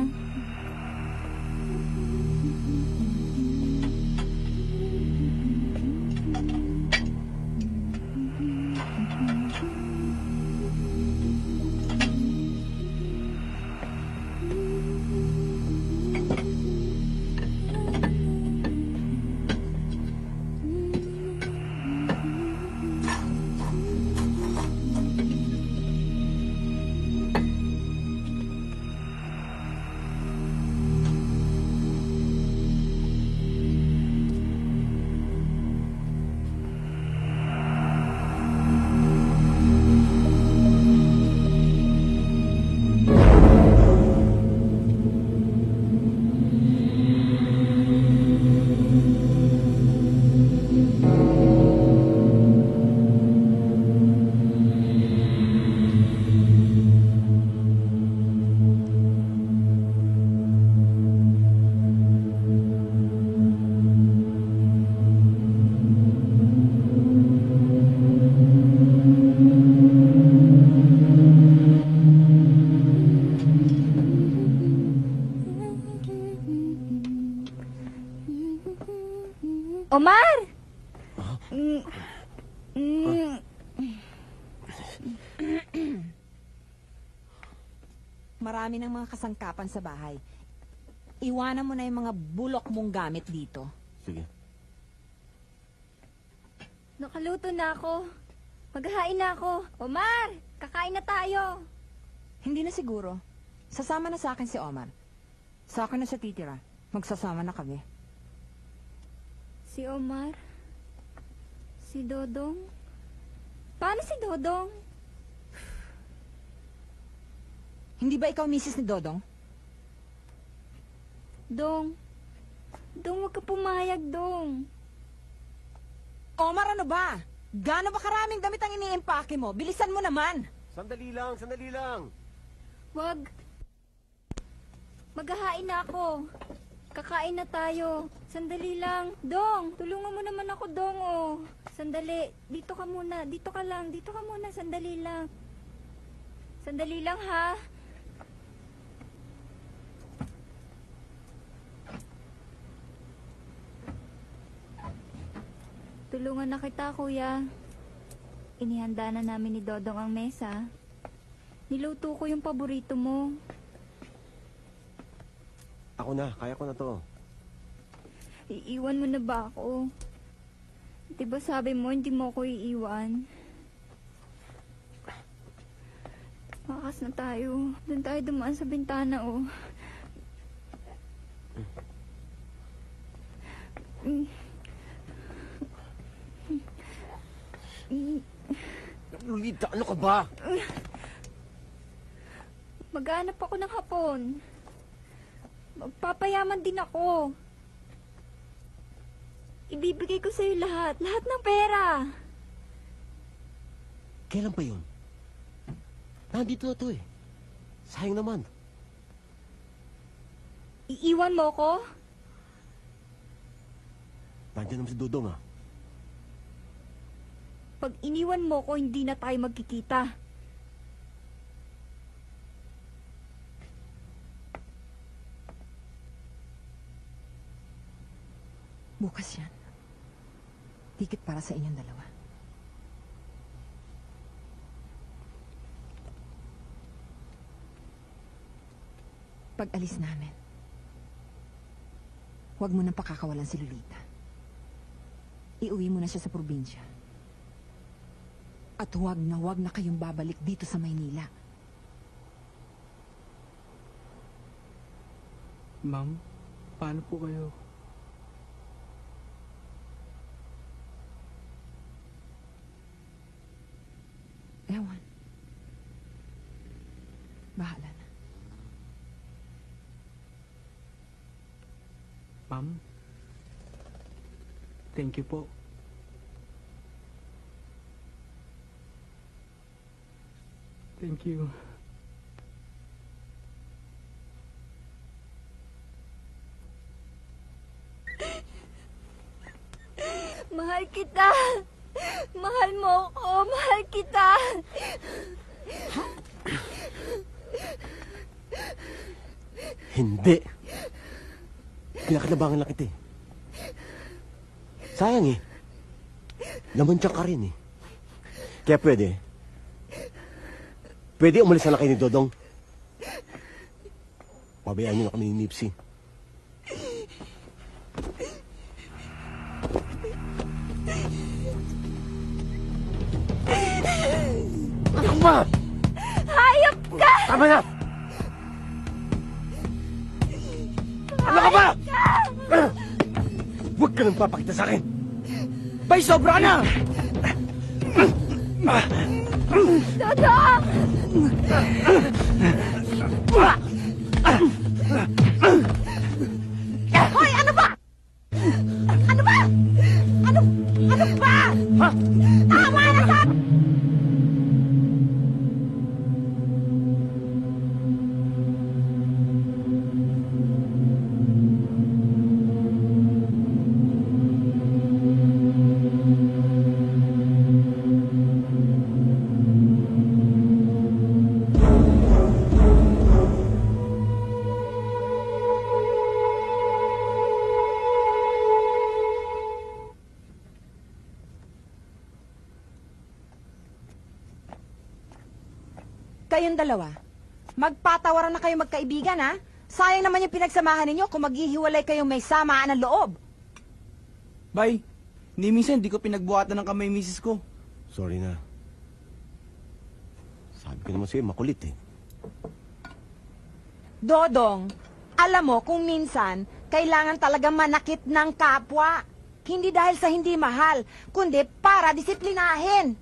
Marami ng mga kasangkapan sa bahay. Iwanan mo na yung mga bulok mong gamit dito. Sige. Nakaluto na ako. Maghahain na ako. Omar, kakain na tayo. Hindi na siguro. Sasama na sa akin si Omar. Sa akin na siya titira. Magsasama na kami. Si Omar? Si Dodong? Paano si Dodong? Hindi ba ikaw misis ni Dodong? Dong. Dong, wag ka pumayag, Dong. Omar, ano ba? Gaano ba karaming damit ang iniimpake mo? Bilisan mo naman! Sandali lang, sandali lang. Wag. Maghahain na ako. Kakain na tayo. Sandali lang. Dong, tulungan mo naman ako, Dong, oh. Sandali. Dito ka muna. Dito ka lang. Dito ka muna. Sandali lang. Sandali lang, ha? Tulungan na kita, kuya. Inihanda na namin ni Dodong ang mesa. Niluto ko yung paborito mo. Ako na, kaya ko na to. Iiwan mo na ba ako? Diba sabi mo, hindi mo ako iiwan? Makas na tayo. Doon tayo dumaan sa bintana, oh. Mm. Lolita, ano ka ba? Maghanap ako ng hapon. Magpapayaman din ako. Ibibigay ko sa'yo lahat. Lahat ng pera. Kailan pa yun? Nandito na to eh. Sayang naman. Iiwan mo ko? Nandiyan naman si Dodong ah. Pag iniwan mo ko, hindi na tayo magkikita. Bukas yan. Ticket para sa inyong dalawa. Pag alis namin, huwag mo nang pakakawalan si Lolita. Iuwi mo na siya sa probinsya. At huwag na huwag na kayong babalik dito sa Maynila. Ma'am, paano po kayo? Ewan. Bahala na. Ma'am, thank you po. Thank you. Mahal kita. Mahal mo ko. Mahal kita. Hindi. Kinakalabangan lang kita eh. Sayang eh. Laman ka rin eh. Kaya pwede. Pwede umalis na lang kayo ni Dodong. Pabayaan niyo na kami ni Nipsey. Ano ba? Hayop ka! Tama na! Ano ka ba? Huwag ka nang papakita sa akin! Bay, sobra na! Dodong! Hoy, ano ba? Ano ba? Ano? Ano ba? Ha? Tama na sa... Kayong dalawa, magpatawaran na kayo magkaibigan, ha? Sayang naman yung pinagsamahan ninyo kung maghihiwalay kayong may samaan ng loob. Bay, ni minsan di ko pinagbuhatan ng kamay misis ko. Sorry na. Sabi ko naman sa'yo, makulit eh. Dodong, alam mo kung minsan, kailangan talaga manakit ng kapwa. Hindi dahil sa hindi mahal, kundi para disiplinahin.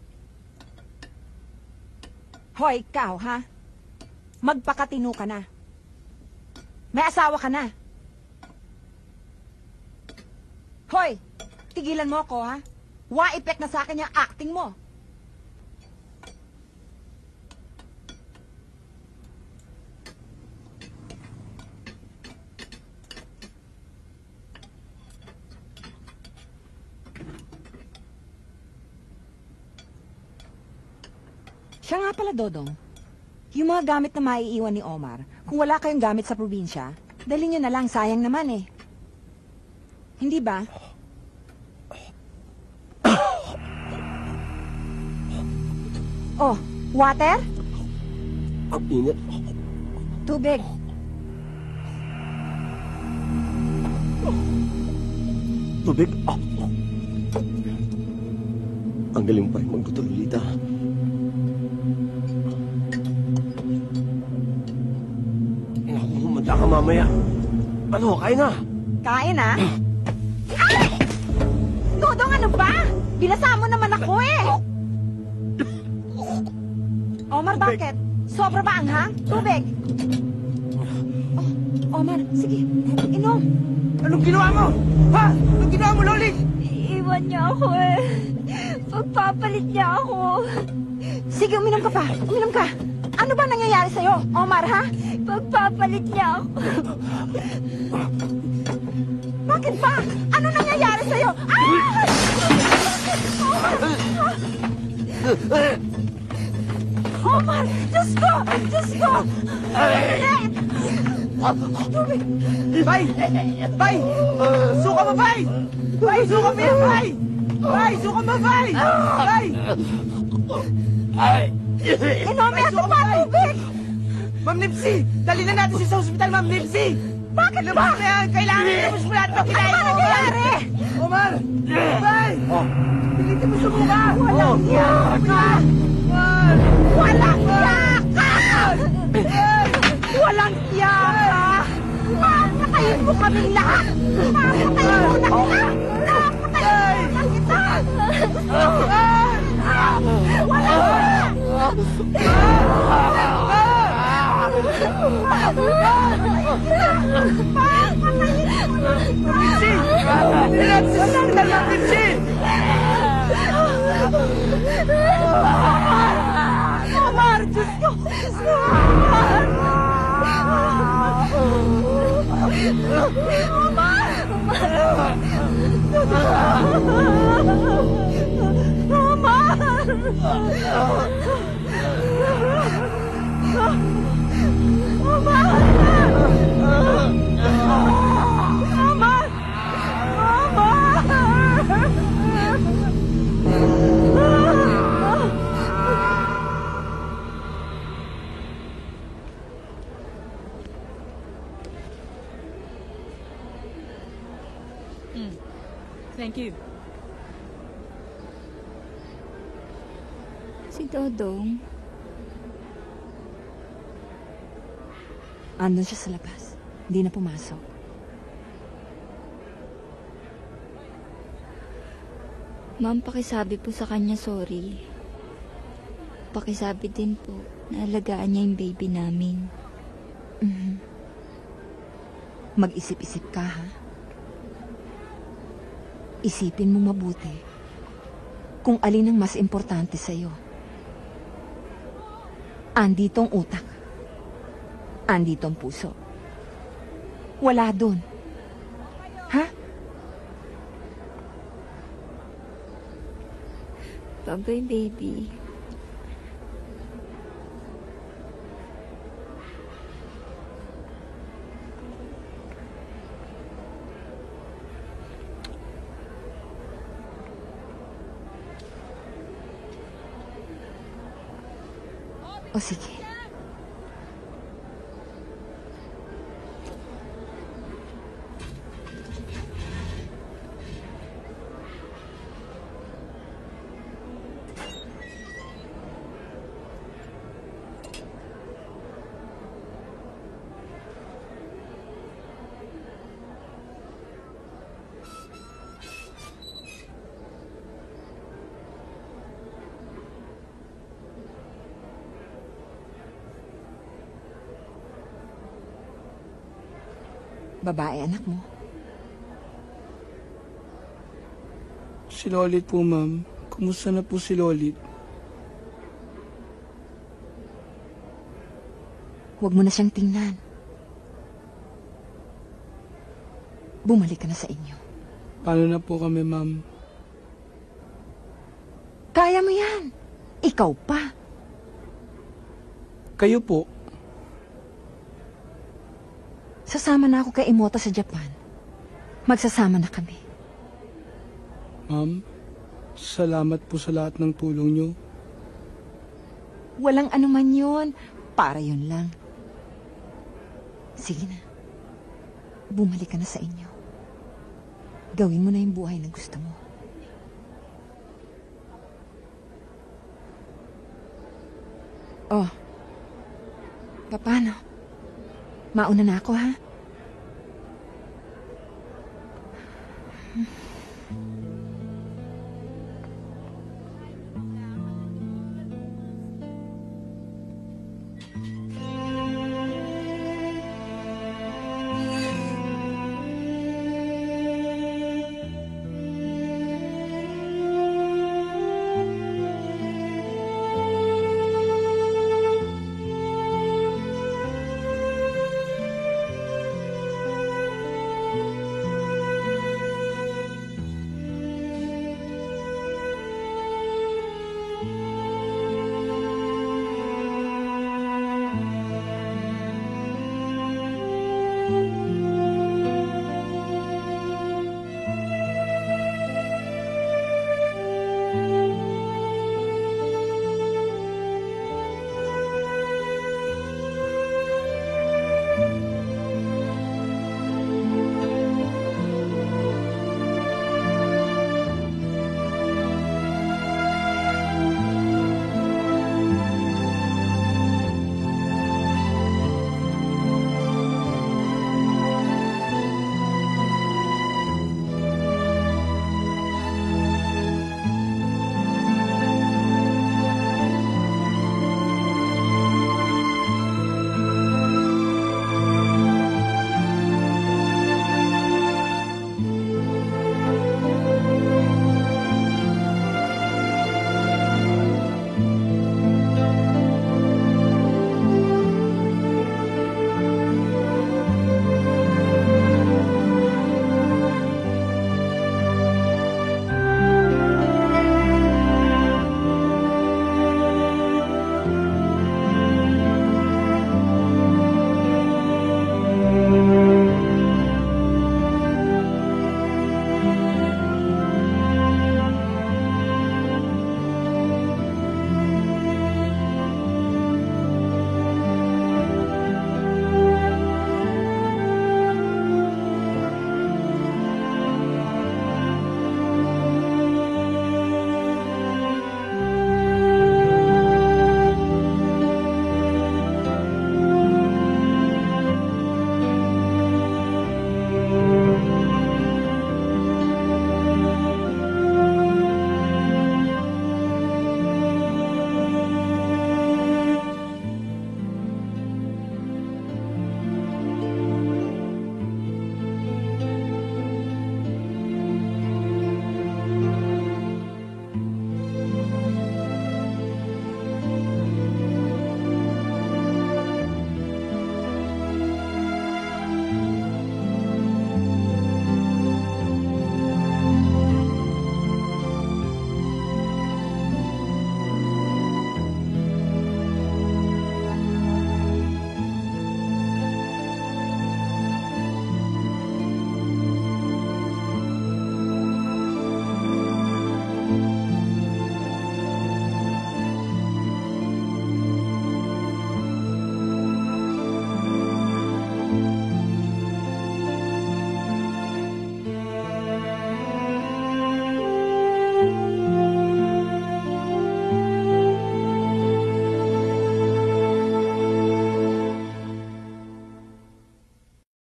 Hoy, ikaw, ha? Magpakatino ka na. May asawa ka na. Hoy, tigilan mo ako, ha? Wa-effect na sa akin yung acting mo. Siya nga pala, Dodong. Yung mga gamit na maiiwan ni Omar, kung wala kayong gamit sa probinsya, dalhin nyo na lang, sayang naman eh. Hindi ba? Oh, water? Ang init. Tubig. Tubig. Ah. Ang galing pa rin magluto, Lolita. Naku, humanda ka mamaya. Ano, kain na. Kain, ha? Ay! Dodong, ano ba? Binasa mo naman ako eh! Omar, bakit? Sobra ba anghang? Tubig! Oh, Omar, sige, inom. Anong ginawa mo? Ha? Anong ginawa mo, Loli? Iiwan niya ako eh. Pagpapalit niya ako. Sige, uminom ka pa. Uminom ka. Ano ba nangyayari sa'yo, Omar, ha? Pagpapalit niya ako. Bakit ba? Ano nangyayari sa'yo? Ah! Omar! Diyos ko! Diyos ko! Tubig! Bay! Bay! Suka mo, Bay! Bay, suka mo yan, Bay! Bay, suka mo, Bay! Bay! Inomay ako pa tubig! Ma'am Nipsy! Dali na natin siya sa ospital, Ma'am Nipsy! Bakit ba? Labas na yan! Kailangan ilabas mo lahat ng kinain Ano mo, Omar! nangyayari? Omar! Bay! Pilitin mo sumuka! Walang yaka! Omar! Walang yaka! Walang yaka! Papatayin mo kaming lahat! Papatayin mo na kita! Papatayin mo na kita! Walang yaka! Nipsy! Dali natin siya sa ospital, Ma'am Nipsy! Omar! Diyos ko! Diyos ko! Omar! Omar! Omar! Thank you. Si Dodong. Andun siya sa labas. Hindi na pumasok. Ma'am, pakisabi po sa kanya sorry. Pakisabi din po na alagaan niya yung baby namin. Mhm. Mag-isip-isip ka, ha? Isipin mo mabuti kung alin ang mas importante sa'yo. Andito ang utak. Andito ang puso. Wala dun. Ha? Bye-bye, baby. O sige. babae anak mo? Si Lolit po, ma'am. Kumusta na po si Lolit? Huwag mo na siyang tingnan. Bumalik ka na sa inyo. Paano na po kami, ma'am? Kaya mo yan. Ikaw pa. Kayo po. Sasama na ako kay Imota sa Japan. Magsasama na kami. Ma'am, salamat po sa lahat ng tulong nyo. Walang anuman yun. Para yun lang. Sige na. Bumalik ka na sa inyo. Gawin mo na yung buhay na gusto mo. Oh. Paano? Mauna na ako, ha?